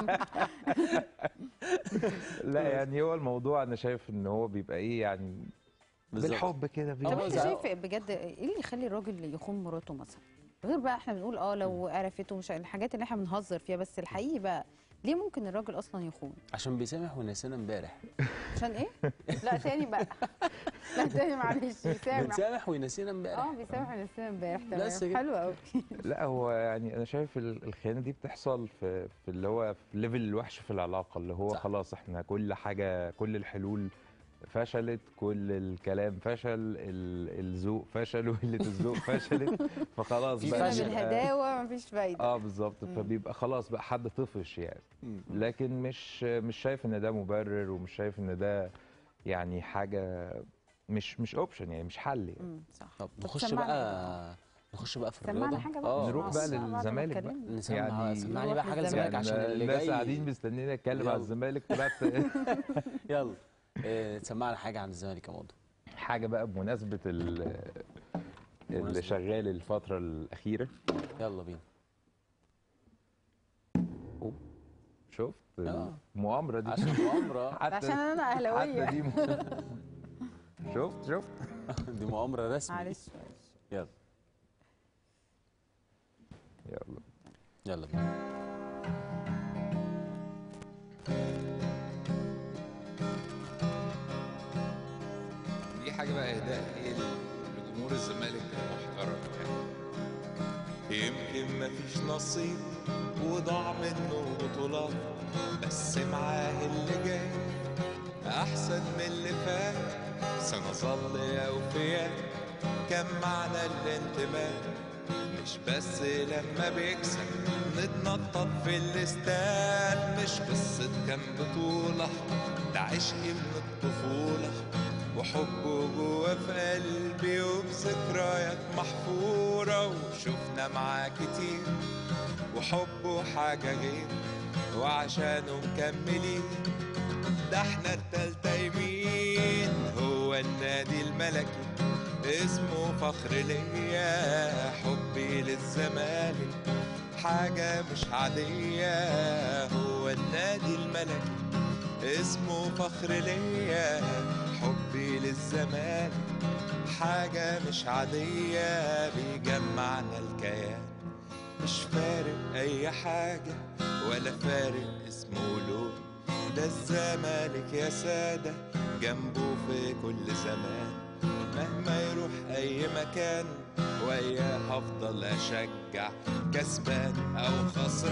لا يعني هو الموضوع انا شايف ان هو بيبقى ايه يعني بالحب كده. طب انت شايف بجد ايه اللي يخلي الراجل يخون مراته مثلا؟ غير بقى احنا بنقول لو عرفته مش الحاجات اللي احنا بنهزر فيها، بس الحقيقي بقى ليه ممكن الراجل اصلا يخون؟ عشان بيسامح ونسينا امبارح. عشان ايه؟ لا تاني بقى. لا تاني معلش. بيسامح وينسينا امبارح. بيسامح وينسينا امبارح. تمام حلو قوي. لا هو يعني انا شايف الخيانه دي بتحصل في اللي هو في ليفل الوحش في العلاقه، اللي هو خلاص احنا كل حاجه كل الحلول فشلت، كل الكلام فشل، الذوق فشل وقله الذوق فشلت، فخلاص بقى الهداوه مفيش فايده. بالظبط. فبيبقى خلاص بقى حد طفش يعني. لكن مش شايف ان ده مبرر، ومش شايف ان ده يعني حاجه مش اوبشن يعني، مش حل يعني. صح. طب نخش بقى في الرياضه. نروح بقى للزمالك بقى. يعني سمعني بقى حاجه للزمالك عشان اللي جاي الناس قاعدين مستنيين اتكلم على الزمالك. طلعت يلا تسمعنا حاجه عن الزمالك يا ماضي. حاجه بقى بمناسبه اللي شغال الفتره الاخيره. يلا بينا. شفت المؤامره دي؟ عشان مؤامره عشان انا اهلاويه. شفت دي مؤامره رسمي. معلش. يلا بينا. حاجه بقى اهداء لجمهور الزمالك المحترم يعني. يمكن مفيش نصيب وضاع منه بطولات، بس معاه اللي جاي احسن من اللي فات. سنظل اوفياء كان معنى الانتماء، مش بس لما بيكسب نتنطط في الاستاد. مش قصة كام بطولة، ده عشق من الطفولة وحبه جوا في قلبي وبذكريات محفورة. وشفنا معاه كتير وحبه حاجة غير، وعشانه مكملين ده احنا التالتة يمين. هو النادي الملكي اسمه فخر ليا، حبي للزمالك حاجة مش عادية. هو النادي الملكي اسمه فخر ليا، حبي للزمالك حاجة مش عادية. بيجمعنا الكيان مش فارق أي حاجة ولا فارق اسمه لون، ده الزمالك يا سادة جنبه في كل زمان. مهما يروح أي مكان وياه هفضل أشجع، كسبان أو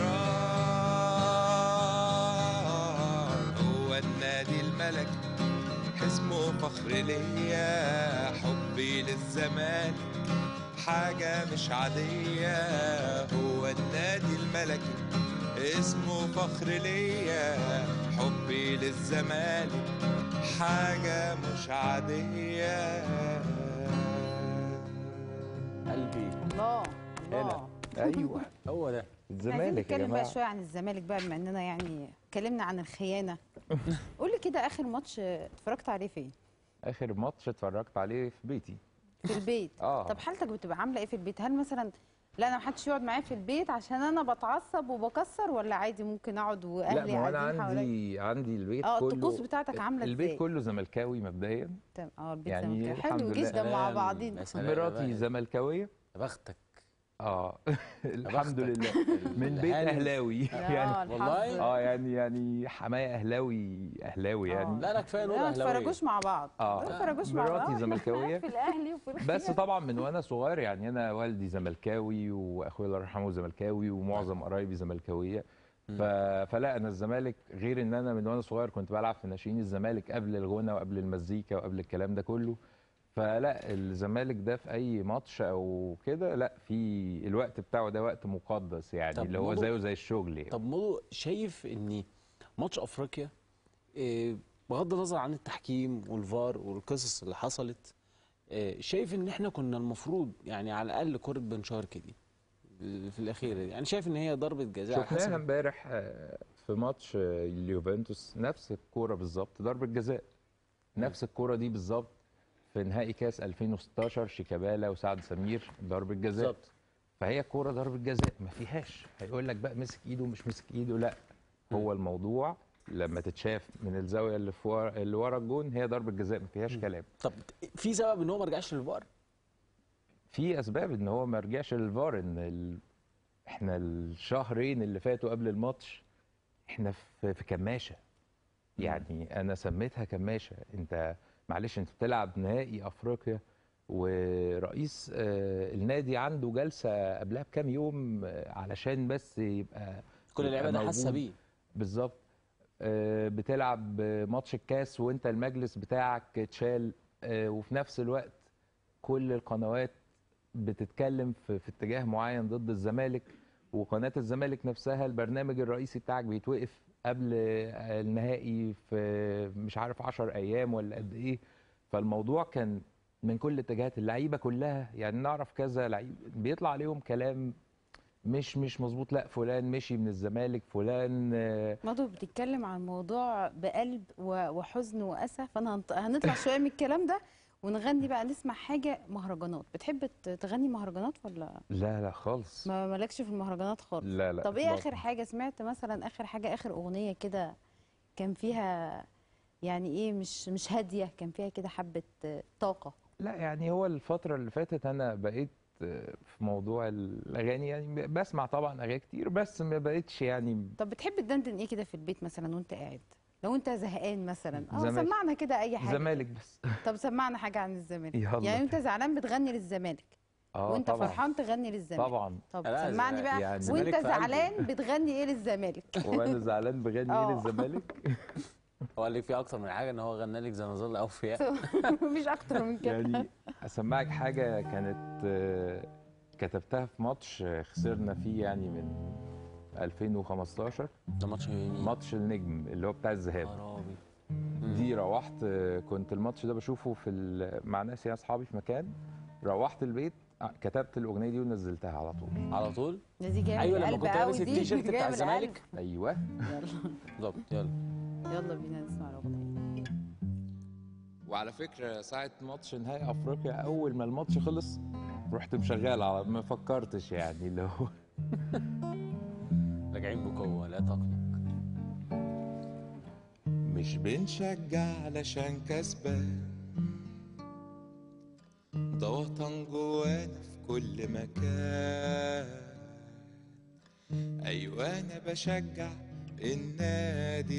خسران. هو النادي الملكي اسمه فخر ليا، حبي للزمالك حاجة مش عادية. هو النادي الملكي اسمه فخر ليا، حبي للزمالك حاجة مش عادية. قلبي الله هنا. الله. ايوه هو ده الزمالك عايزين يا نتكلم جماعه. بقى شويه عن الزمالك بقى، بما اننا يعني اتكلمنا عن الخيانه. قول لي كده، اخر ماتش اتفرجت عليه فين؟ اخر ماتش اتفرجت عليه في بيتي. في البيت. طب حالتك بتبقى عامله ايه في البيت؟ هل مثلا لا انا محدش يقعد معايا في البيت عشان انا بتعصب وبكسر، ولا عادي ممكن اقعد واهلي لا، ما انا قاعدين حواليا؟ عندي البيت كله. الطقوس بتاعتك عامله ازاي؟ البيت كله زملكاوي مبدئيا. البيت يعني زملكاوي الحمد حلو لله. جدا مع بعضين. مراتي زملكاويه. يا بختك. الحمد لله من بيت اهلاوي يعني والله. يعني حمايه اهلاوي يعني. لا كفايه نقول ما اهلاويه. تفرجوش مع بعض. ما تفرجوش مع بعض. مراتي زملكاويه في الاهلي وفي الخير. بس طبعا من وانا صغير، يعني انا والدي زملكاوي واخويا الله يرحمه زملكاوي ومعظم قرايبي زملكاويه. فلا انا الزمالك، غير ان انا من وانا صغير كنت بلعب في ناشئين الزمالك قبل الغنى وقبل المزيكا وقبل الكلام ده كله. فلا الزمالك ده في اي ماتش او كده، لا في الوقت بتاعه ده وقت مقدس يعني، اللي هو زيه زي الشغل يعني. طب مودو شايف ان ماتش افريقيا بغض النظر عن التحكيم والفار والقصص اللي حصلت، شايف ان احنا كنا المفروض يعني على الاقل كرة بن شرقي دي في الاخيره دي، يعني شايف ان هي ضربه جزاء؟ شفناها امبارح في ماتش اليوفنتوس، نفس الكوره بالظبط ضربه جزاء، نفس الكوره دي بالظبط في نهائي كاس 2016 شيكابالا وسعد سمير ضربه جزاء بالظبط. فهي كوره ضربه جزاء ما فيهاش، هيقول لك بقى مسك ايده مش مسك ايده، لا هو الموضوع لما تتشاف من الزاويه اللي ورا الجون هي ضربه جزاء ما فيهاش كلام. طب في سبب ان هو ما رجعش للفار؟ في اسباب ان هو ما رجعش للفار، ان احنا الشهرين اللي فاتوا قبل الماتش احنا في كماشه، يعني انا سميتها كماشه. انت معلش انت بتلعب نهائي افريقيا ورئيس النادي عنده جلسه قبلها بكام يوم علشان بس يبقى كل اللعيبه ده حاسه بيه بالظبط. بتلعب ماتش الكاس وانت المجلس بتاعك اتشال، وفي نفس الوقت كل القنوات بتتكلم في اتجاه معين ضد الزمالك، وقناه الزمالك نفسها البرنامج الرئيسي بتاعك بيتوقف قبل النهائي في مش عارف 10 ايام ولا قد ايه. فالموضوع كان من كل اتجاهات، اللعيبه كلها يعني نعرف كذا لعيب بيطلع عليهم كلام مش مظبوط، لا فلان مشي من الزمالك، فلان مادو بتتكلم عن موضوع بقلب وحزن واسى، فانا هنطلع شويه من الكلام ده ونغني بقى، نسمع حاجه مهرجانات. بتحب تغني مهرجانات ولا؟ لا خالص، ما مالكش في المهرجانات خالص؟ لا طب ايه اخر حاجه سمعت مثلا؟ اخر اغنيه كده كان فيها يعني ايه، مش هاديه، كان فيها كده حبه طاقه؟ لا يعني هو الفتره اللي فاتت انا بقيت في موضوع الاغاني، يعني بسمع طبعا اغاني كتير بس ما بقتش يعني. طب بتحب تدندن ايه كده في البيت مثلا وانت قاعد؟ لو انت زهقان مثلا سمعنا كده اي حاجه. زمالك بس. طب سمعنا حاجه عن الزمالك. يلا. يعني انت زعلان بتغني للزمالك، وانت طبعا. فرحان تغني للزمالك طبعا. طب سمعني بقى يعني وانت زعلان بتغني ايه للزمالك؟ وانا زعلان بغني ايه للزمالك؟ هو قال لك في اكتر من حاجه ان هو غنى لك زي نظل اوفياء. مفيش اكتر من كده. يعني اسمعك حاجه كانت كتبتها في ماتش خسرنا فيه يعني من 2015. ده ماتش مين؟ ماتش النجم اللي هو بتاع الذهاب. دي روحت كنت الماتش ده بشوفه مع ناس يعني اصحابي في مكان، روحت البيت كتبت الاغنيه دي ونزلتها على طول. دي جايه ايوه لما كنت لابس التيشيرت بتاع الزمالك. ايوه بالظبط. يلا بينا نسمع الاغنيه. وعلى فكره ساعه ماتش نهائي افريقيا اول ما الماتش خلص رحت مشغال على ما فكرتش يعني اللي هو راجعين بقوه لا تقلق. مش بنشجع علشان كسبان، ده وطن جوانا في كل مكان. أيوة أنا بشجع النادي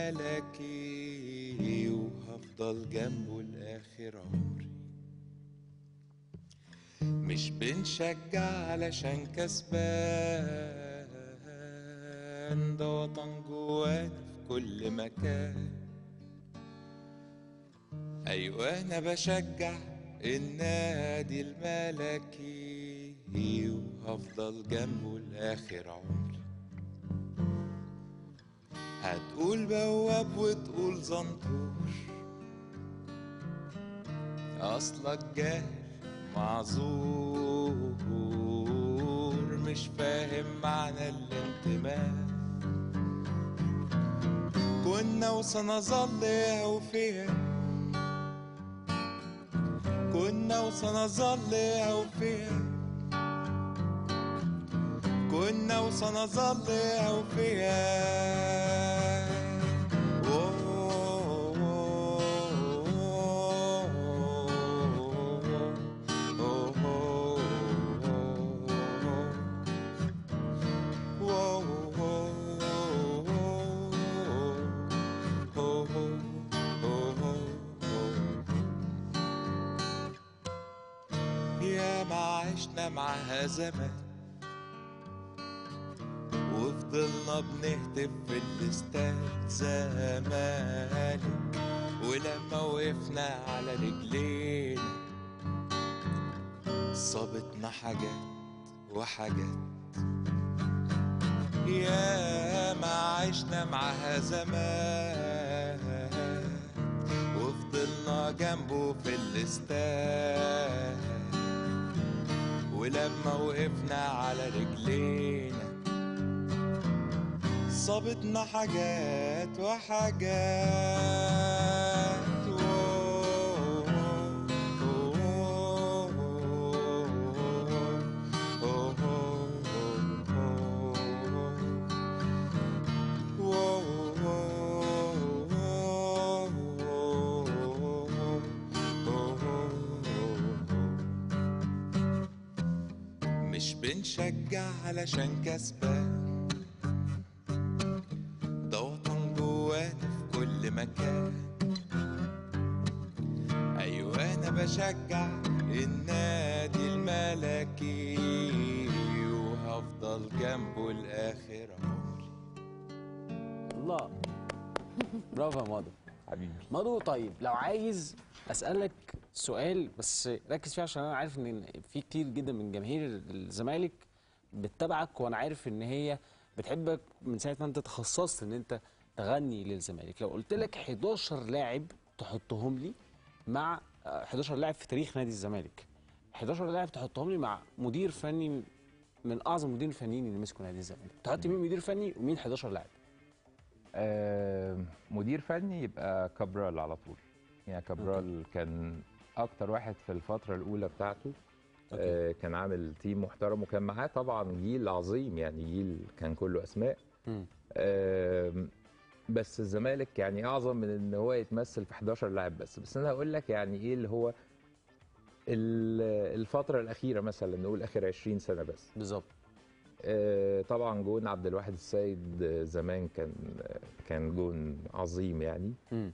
الملكي وهفضل جنبه لآخر عمري. مش بنشجع علشان كسبان، ده وطن جوانا في كل مكان. أيوة أنا بشجع النادي الملكي وهفضل جنبه لآخر عمري. هتقول بواب وتقول زنطور، أصلك جاهل معذور، مش فاهم معنى الانتماء. كنا وسنظل أوفياء، كنا وسنظل أوفياء، كنا وسنظل أوفياء. يا ما عشنا معها زمان وفضلنا بنهتف في الاستاد زمالك، ولما وقفنا على رجلينا صابتنا حاجات وحاجات. يا ما عشنا معها زمان وفضلنا جنبه في الاستاد، ولما وقفنا على رجلينا صابتنا حاجات وحاجات. مش بنشجع علشان كسبان، ده وطن جوانا في كل مكان. أيوة أنا بشجع النادي الملكي وهفضل جنبه لآخر عمري. الله برافو يا مادو. حبيبي مادو، طيب لو عايز اسالك سؤال بس ركز فيه عشان انا عارف ان في كتير جدا من جماهير الزمالك بتتابعك، وانا عارف ان هي بتحبك من ساعه ما انت تخصصت ان انت تغني للزمالك. لو قلت لك 11 لاعب تحطهم لي مع 11 لاعب في تاريخ نادي الزمالك، 11 لاعب تحطهم لي مع مدير فني من اعظم المديرين الفنيين اللي مسكوا نادي الزمالك، تحط مين مدير فني ومين 11 لاعب؟ مدير فني يبقى كابرال على طول. يعني كابرال كان اكتر واحد في الفتره الاولى بتاعته. كان عامل تيم محترم وكان معاه طبعا جيل عظيم، يعني جيل كان كله اسماء. بس الزمالك يعني اعظم من ان هو يتمثل في 11 لاعب بس انا هقول لك يعني ايه اللي هو الفتره الاخيره، مثلا نقول اخر 20 سنه بس بالظبط. طبعا جون عبد الواحد السيد زمان كان جون عظيم يعني.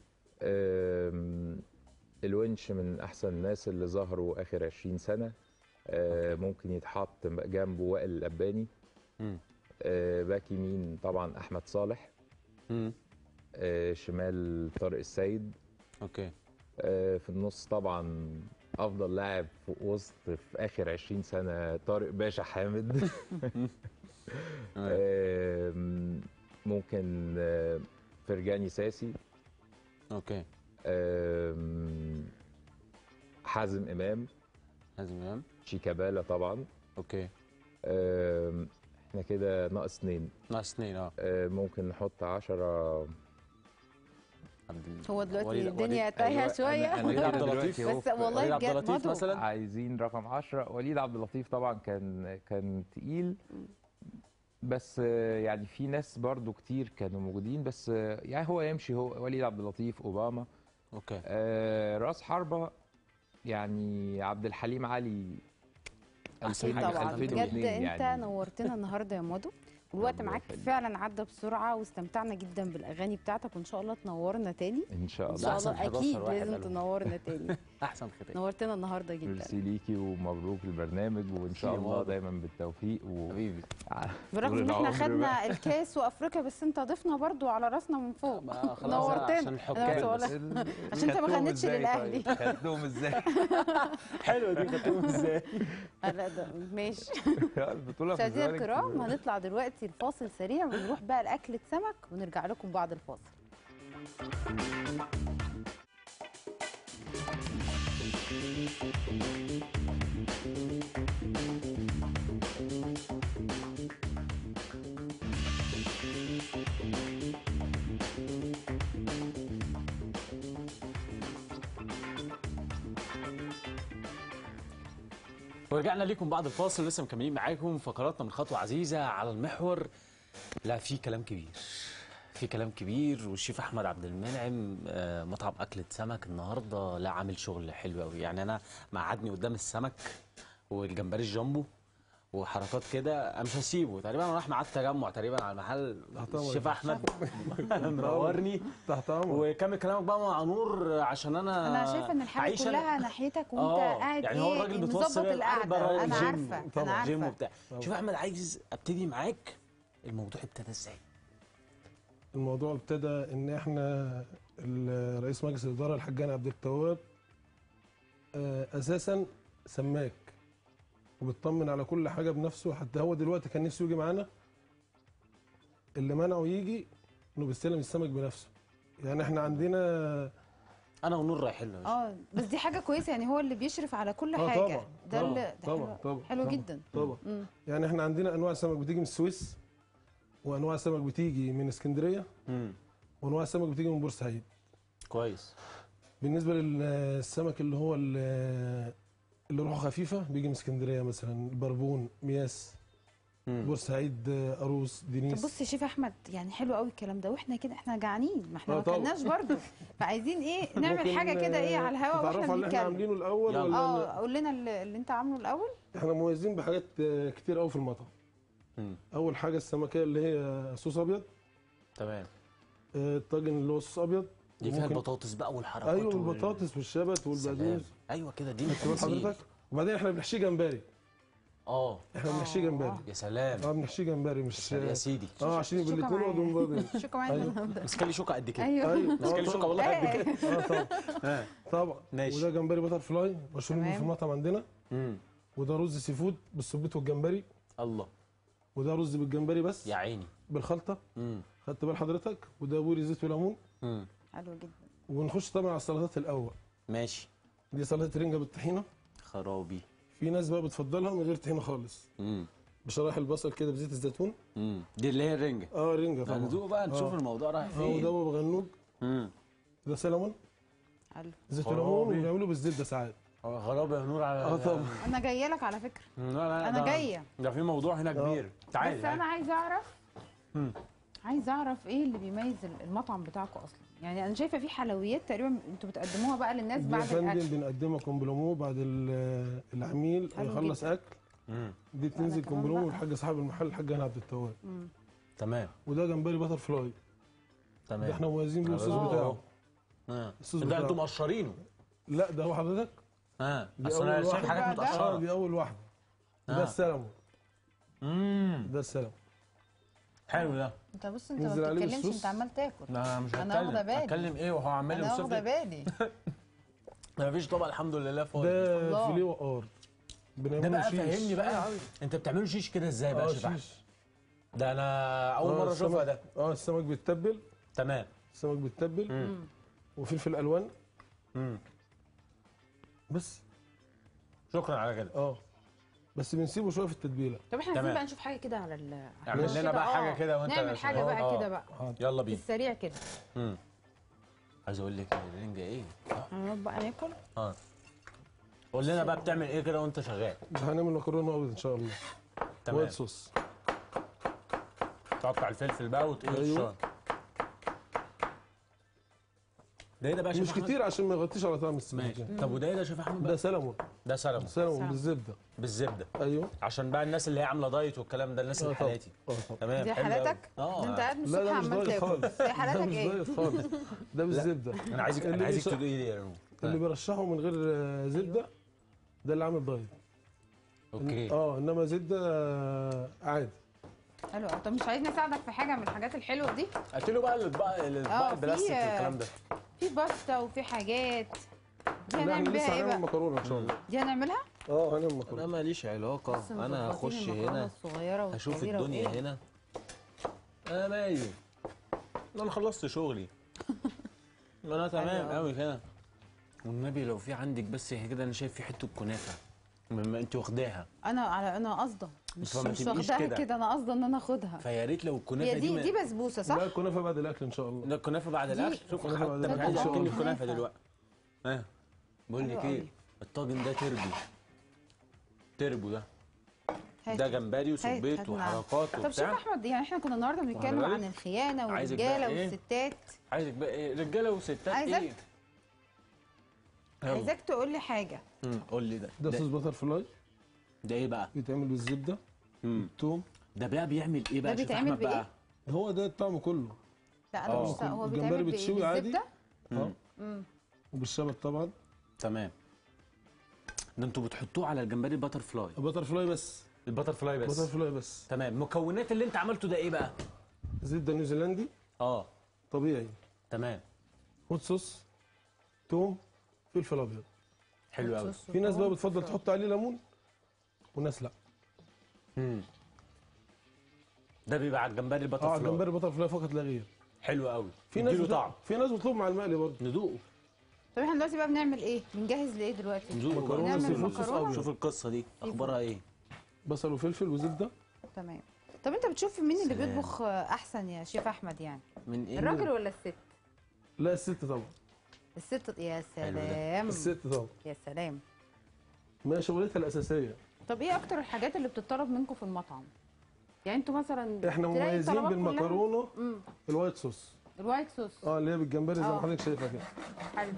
الونش من احسن الناس اللي ظهروا اخر 20 سنه. ممكن يتحط جنبه وائل الأباني. باك يمين طبعا احمد صالح. شمال طارق السيد. اوكي. في النص طبعا افضل لاعب في وسط في اخر 20 سنه طارق باشا حامد. ممكن فرجاني ساسي. اوكي. حازم امام. شيكابالا طبعا. اوكي. احنا كده ناقص 2. ناقص 2. ممكن نحط 10 هو دلوقتي الدنيا تايهه شويه. وليد عبد اللطيف بس والله عبد اللطيف مثلا عايزين رقم 10. وليد عبد اللطيف طبعا كان تقيل، بس يعني في ناس برضو كتير كانوا موجودين، بس يعني هو يمشي، هو وليد عبد اللطيف، اوباما. اوكي. راس حربة يعني عبد الحليم علي. اكيد طبعا. بجد انت يعني نورتنا النهارده يا مادو، والوقت معاك فعلا عدى بسرعه، واستمتعنا جدا بالاغاني بتاعتك، وان شاء الله تنورنا تاني. ان شاء الله. ان شاء الله اكيد لازم تنورنا تاني. احسن ختام. نورتنا النهارده جدا. ميرسي ليكي ومبروك البرنامج، وان شاء الله دايما بالتوفيق. حبيبي برغم ان احنا خدنا الكاس وافريقيا، بس انت ضفنا برضو على راسنا من فوق. نورتنا عشان الحكام عشان انت ما غنيتش للاهلي. خدتهم ازاي؟ حلوه دي، خدتهم ازاي؟ لا ده ماشي. مشاهدينا الكرام، هنطلع دلوقتي الفاصل سريع، ونروح بقى لاكله سمك، ونرجع لكم بعد الفاصل. ورجعنا لكم بعد الفاصل، لسه مكملين معاكم فقراتنا من خطوة عزيزة على المحور. لا، في كلام كبير، في كلام كبير، والشيف احمد عبد المنعم مطعم اكله سمك النهارده لا عامل شغل حلو قوي. يعني انا مقعدني قدام السمك والجمبري الجامبو وحركات كده، انا مش هسيبه تقريبا. انا رايح معاه التجمع تقريبا على محل الشيف احمد منورني تحت امرك. وكمل كلامك بقى مع نور، عشان انا شايفه ان الحاجه كلها ناحيتك وانت قاعد. يعني هو الراجل بتوصل القعده. انا عارفه طبعا جيم وبتاع. شوف احمد، عايز ابتدي معاك. الموضوع ابتدى ازاي؟ الموضوع ابتدى ان احنا رئيس مجلس الاداره الحاج عبد التواب اساسا سماك وبيطمن على كل حاجه بنفسه. حتى هو دلوقتي كان نفسه يجي معانا، اللي منعه يجي انه بيستلم السمك بنفسه. يعني احنا عندنا انا ونور رايحين له. بس دي حاجه كويسه، يعني هو اللي بيشرف على كل حاجه. طبعا ده طبعا حلو جدا طبعا. يعني احنا عندنا انواع سمك بتيجي من السويس، وانواع سمك بتيجي من اسكندريه، وانواع سمك بتيجي من بورسعيد. كويس. بالنسبه للسمك اللي هو اللي روحه خفيفه بيجي من اسكندريه، مثلا البربون، مياس، بورسعيد، قاروص، دينيس. طب بص يا شيف احمد، يعني حلو قوي الكلام ده، واحنا كده احنا جعانين، ما احنا ما كلناش برضه، فعايزين ايه نعمل حاجه كده ايه على الهواء واحنا بنتكلم. احنا عاملينه الاول ولا قول لنا اللي انت عامله الاول. احنا مميزين بحاجات كتير قوي في المطعم. اول حاجه السمكيه اللي هي صوص ابيض. تمام. الطاجن اللي هو صوص ابيض، دي فيها البطاطس بقى والحركات. ايوه البطاطس والشبت والبقدونس. ايوه كده، دي حضرتك. وبعدين احنا بنحشيه جمبري. احنا بنحشيه جمبري. يا سلام. بنحشيه جمبري مش يا سيدي. عشان بالاثنين يقعدوا من بعض. شوكه معايا. بس كان لي شوكه قد كده. ايوه بس كان لي شوكه والله قد كده. طبعا طبعا. ماشي. وده جمبري بتر فلاي مشهور في المطعم عندنا. وده رز سي فود بالسبيط والجمبري. الله. وده رز بالجمبري بس يا عيني بالخلطه. خدت بال حضرتك. وده بوري زيت وليمون. حلو جدا. ونخش طبعا على السلطات الاول. ماشي. دي سلطه رنجه بالطحينه. خرابي. في ناس بقى بتفضلها من غير طحينه خالص. بشرايح البصل كده بزيت الزيتون. دي اللي هي الرنجه. رنجه طبعا. هندوق بقى نشوف الموضوع رايح فين. وده بابا غنوج. ده سلمون. حلو. زيت وليمون وبيعملوا بالزيت ده ساعات. غرابه يا نور على طبعا. انا جايه لك على فكره. لا انا جايه. ده في موضوع هنا كبير. تعالى. بس انا عايزه اعرف ايه اللي بيميز المطعم بتاعكم اصلا. يعني انا شايفه في حلويات تقريبا انتوا بتقدموها بقى للناس بعد الاكل. يا فندم بنقدمها كومبلومو بعد العميل يخلص اكل. دي بتنزل كومبلومو والحاج صاحب المحل الحاج عبد التواب. تمام. وده جمبري بتر فلاي. تمام. ده احنا مميزين بالصوص بتاعه. الصوص ده انتوا مقشرينه؟ لا ده هو حضرتك. اصل انا شايف حاجات متقشره. دي اول واحده. ده السلمون. ده السلمون. حلو ده. انت بص، انت ما بتتكلمش، انت عمال تاكل. لا مش هتكلم. انا واخده بالي. اتكلم ايه وهو عمال يوصف لي؟ انا واخده بالي. مفيش طبعا الحمد لله فاضي. ده فيليه وقار. ده بقى فهمني بقى انت بتعملوا شيش كده ازاي بقى يا شيف احمد؟ ده انا اول مره اشوفها ده. السمك بيتبل. تمام. السمك بيتبل. وفلفل الوان. بس. شكرا على كده. بس بنسيبه شويه في التتبيله. طب احنا عايزين بقى نشوف حاجه كده على اعمل لنا بقى حاجه كده وانت نعمل حاجه بقى كده بقى. يلا بينا. السريع كده. عايز اقول لك الرنجه ايه؟ هنقعد بقى ناكل. قول لنا بقى بتعمل ايه كده وانت شغال؟ هنعمل مكرونه ابيض ان شاء الله. تمام. وايت صوص. تقطع الفلفل بقى وتقلي أيوة. الشطه. ده ايه ده بقى يا مش شيف أحمد؟ كتير عشان ما يغطيش على طعم السمك. ماشي. طب وده ايه ده يا شيف احمد ده بقى؟ سلمون. ده سلمون. سلمون بالزبده. بالزبده. ايوه. عشان بقى الناس اللي هي عامله دايت والكلام ده، الناس اللي طبعا. حالاتي. طبعا. تمام. دي حلو أوي. حالاتك؟ ده انت قاعد من لا الصبح لا مش عمال دايت تاكل. خالص. هي حالاتك ده مش ايه؟ دايت خالص. ده بالزبده. انا عايزك تقولي لي يا رنو. اللي بيرشحه من غير زبده ده اللي عامل دايت. اوكي. انما زبده عادي. حلو. طب مش عايزني اساعدك في حاجه من الحاجات الحلوه دي؟ قلت له بقى الاطباق البلاستيك والكلام ده. في باستا وفي حاجات. دي لا احنا هنعمل بيها لسه ايه هنعمل بقى؟ مكرونه ان شاء الله. دي هنعملها؟ هنعمل انا مكرونه. ماليش علاقه، انا هخش هنا هشوف الدنيا هنا. انا مالي، انا خلصت شغلي. انا تمام قوي كده. والنبي لو في عندك بس كده، انا شايف في حته كنافه مما انت واخداها. انا قصده مش واخداها كده، انا قصده ان انا اخدها. فيا ريت لو الكنافه دي بسبوسه صح؟ لا الكنافه بعد الاكل ان شاء الله. ده الكنافه بعد الاكل. شوف الكنافة بعد حتى الأكل. عايز إن شاء اكلني الله. الكنافه دلوقتي. بقول لك ايه، الطاجن ده تربو ده. ده جمبري وسبيط وحركات وبتاع. طب شوف احمد، يعني احنا كنا النهارده بنتكلم عن الخيانه والرجاله والستات. عايزك بقى ايه رجاله وستات ايه؟ عايزك تقول لي حاجه. قول لي ده صوص باتر فلاي. ده ايه بقى؟ بيتعمل بالزبده والثوم. ده بقى بيعمل ايه بقى؟ ده بيتعمل بايه؟ هو ده الطعم كله. لا انا مش هو بيتعمل الجمبري بتشوي عادي. بالزبده. وبالشبت طبعا. تمام. ده انتوا بتحطوه على الجمبري باتر فلاي. الباتر فلاي بس. الباتر فلاي بس. باتر فلاي بس. تمام. مكونات اللي انت عملته ده ايه بقى؟ زبده نيوزيلندي. طبيعي. تمام. هوت صوص، توم، فلفل ابيض. حلو قوي. في ناس بقى بتفضل تحط عليه ليمون وناس لا. ده بيبقى على الجمبري باتر فلاي. الجمبري باتر فلاي فقط لا غير. حلو قوي. في ناس طعم. في ناس بتطلب مع المقلي برضه. ندوقه. طب احنا دلوقتي بقى بنعمل ايه؟ بنجهز لايه دلوقتي؟ مكرونه سي فود. شوف القصه دي اخبارها ايه؟ بصل وفلفل وزبده. تمام. طب انت بتشوف مين اللي بيطبخ احسن يا شيف احمد يعني؟ من ايه؟ الراجل ولا الست؟ لا الست طبعا. الست. يا سلام. الست طبعا. يا سلام. ما شغلتها الاساسيه. طب ايه اكتر الحاجات اللي بتطلب منكم في المطعم؟ يعني انتوا مثلا احنا مميزين بالمكرونه الوايت صوص. الوايت صوص. اللي هي بالجمبري زي ما حضرتك شايفها كده. حلو.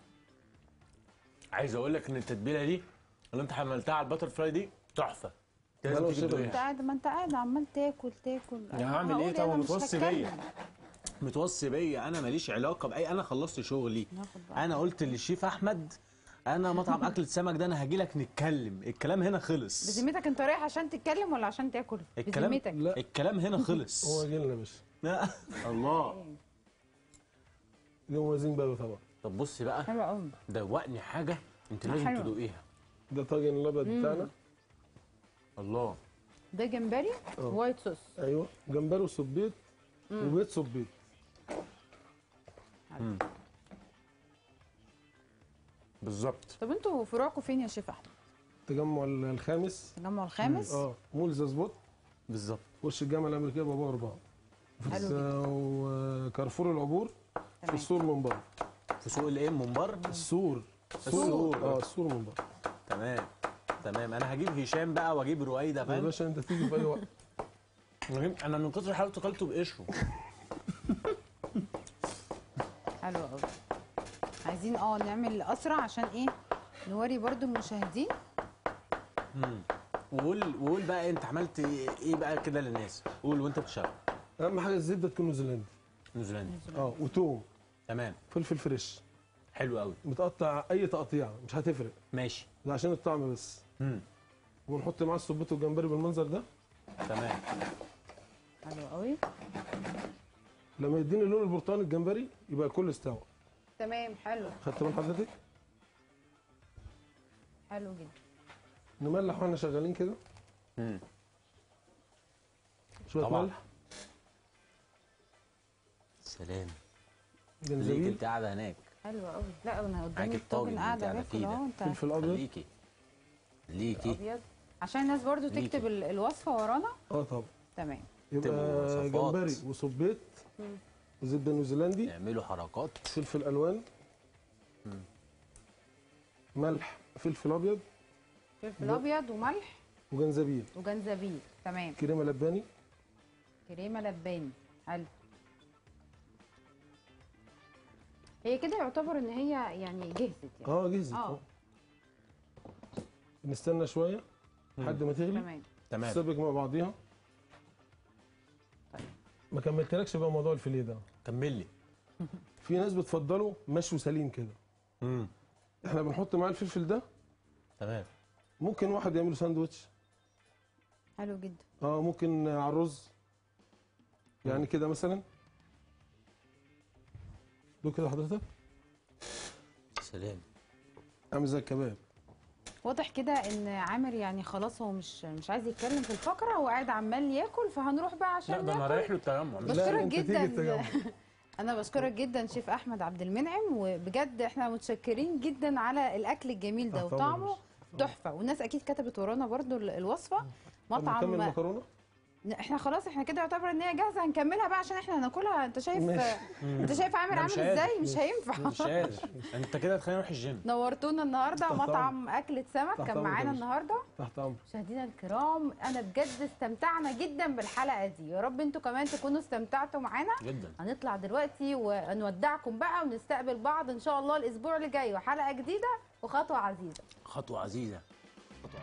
عايز اقول لك ان التتبيله دي اللي انت عملتها على الباتر فلاي دي تحفه. انت قاعد عمال تاكل. انا هعمل ايه طبعا؟ متوصي بيا انا ماليش علاقه باي. انا خلصت شغلي. انا قلت للشيف احمد انا مطعم اكله سمك ده انا هاجي لك نتكلم. الكلام هنا خلص. بذمتك انت رايح عشان تتكلم ولا عشان تاكل؟ بذمتك. لا الكلام هنا خلص. هو جه لنا يا باشا. الله. دي مميزين بقى طبعا. طب بصي بقى. حلو قوي. دوقني حاجه انت لازم تدوقيها. ده طاجن الابيض بتاعنا. الله. ده جمبري وايت صوص. ايوه جمبري وصبيط وبيض صبيط. بالظبط. طب انتوا فروعكم فين يا شيف احمد؟ التجمع الخامس. التجمع الخامس؟ مول زازبوت. بالظبط. وش الجامعه الامريكيه بابا 4. حلو جدا. وكارفور العبور في السور منبر. في سوق الايه منبر؟ السور. السور منبر. تمام. انا هجيب هشام بقى واجيب رويده فاهم؟ يا باشا انت تيجي في اي وقت. انا من كتر حلاوته اكلته بقشره. حلو قوي. عايزين نعمل اسرع عشان ايه؟ نوري برضو المشاهدين. وقول بقى انت عملت ايه بقى كده للناس؟ قول وانت بتشتغل. اهم حاجه الزبده تكون نيوزيلندي. وتوم. تمام. فلفل فريش. حلو قوي. متقطع اي تقطيعه مش هتفرق. ماشي. ده عشان الطعم بس. ونحط معاه الصبيط والجمبري بالمنظر ده. تمام. حلو قوي. لما يديني اللون البرتقاني الجمبري يبقى الكل استوى. تمام. حلو. خدت بال حضرتك؟ حلو جدا. نملح واحنا شغالين كده. شويه ملح. سلام. جنزبيل. ليك انت قاعده هناك. حلو قوي. لا انا قدامي الطاجن قاعده باكل اهو. انت فلفل ابيض. ليكي ابيض عشان الناس برضو تكتب الوصفه ورانا. طبعا. تمام. يبقى جمبري وصبيط زبده نيوزيلندي، يعملوا حركات. فلفل الوان، ملح، فلفل ابيض، فلفل ابيض وملح وجنزبيل وجنزبيل. تمام. كريمه لباني. كريمه لباني. حلو. هي كده يعتبر ان هي يعني جهزت يعني. جهزت. نستنى شويه لحد ما تغلي. تمام. تسبك مع بعضيها. طيب. ما كملتلكش بقى موضوع الفيليه ده. كمل لي. في ناس بتفضله مشوي سليم كده. احنا بنحط معاه الفلفل ده. تمام. ممكن واحد يعمله ساندوتش. حلو جدا. ممكن على الرز يعني كده مثلا. دول كده حضرتك. سلام. عامل زي الكباب. واضح كده ان عامر يعني خلاص هو مش عايز يتكلم في الفقره، هو قاعد عمال ياكل، فهنروح بقى عشان لا ده انا رايح له التجمع. بشكرك جدا. انا بشكرك جدا شيف احمد عبد المنعم، وبجد احنا متشكرين جدا على الاكل الجميل ده وطعمه تحفه، والناس اكيد كتبت ورانا برضو الوصفه. مطعم نكمل المكرونه. احنا خلاص احنا كده يعتبر ان هي جاهزه، هنكملها بقى عشان احنا هناكلها. انت شايف عامر عامل ازاي؟ مش هينفع. مش قادر. انت كده هتخليني اروح الجيم. نورتونا النهارده مطعم اكله سمك كان معانا النهارده. تحت امر. مشاهدينا الكرام انا بجد استمتعنا جدا بالحلقه دي، يا رب انتوا كمان تكونوا استمتعتوا معانا جدا. هنطلع دلوقتي ونودعكم بقى ونستقبل بعض ان شاء الله الاسبوع اللي جاي وحلقه جديده وخطوه عزيزه. خطوه عزيزه. خطوه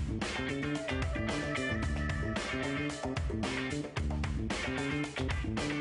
عزيزه.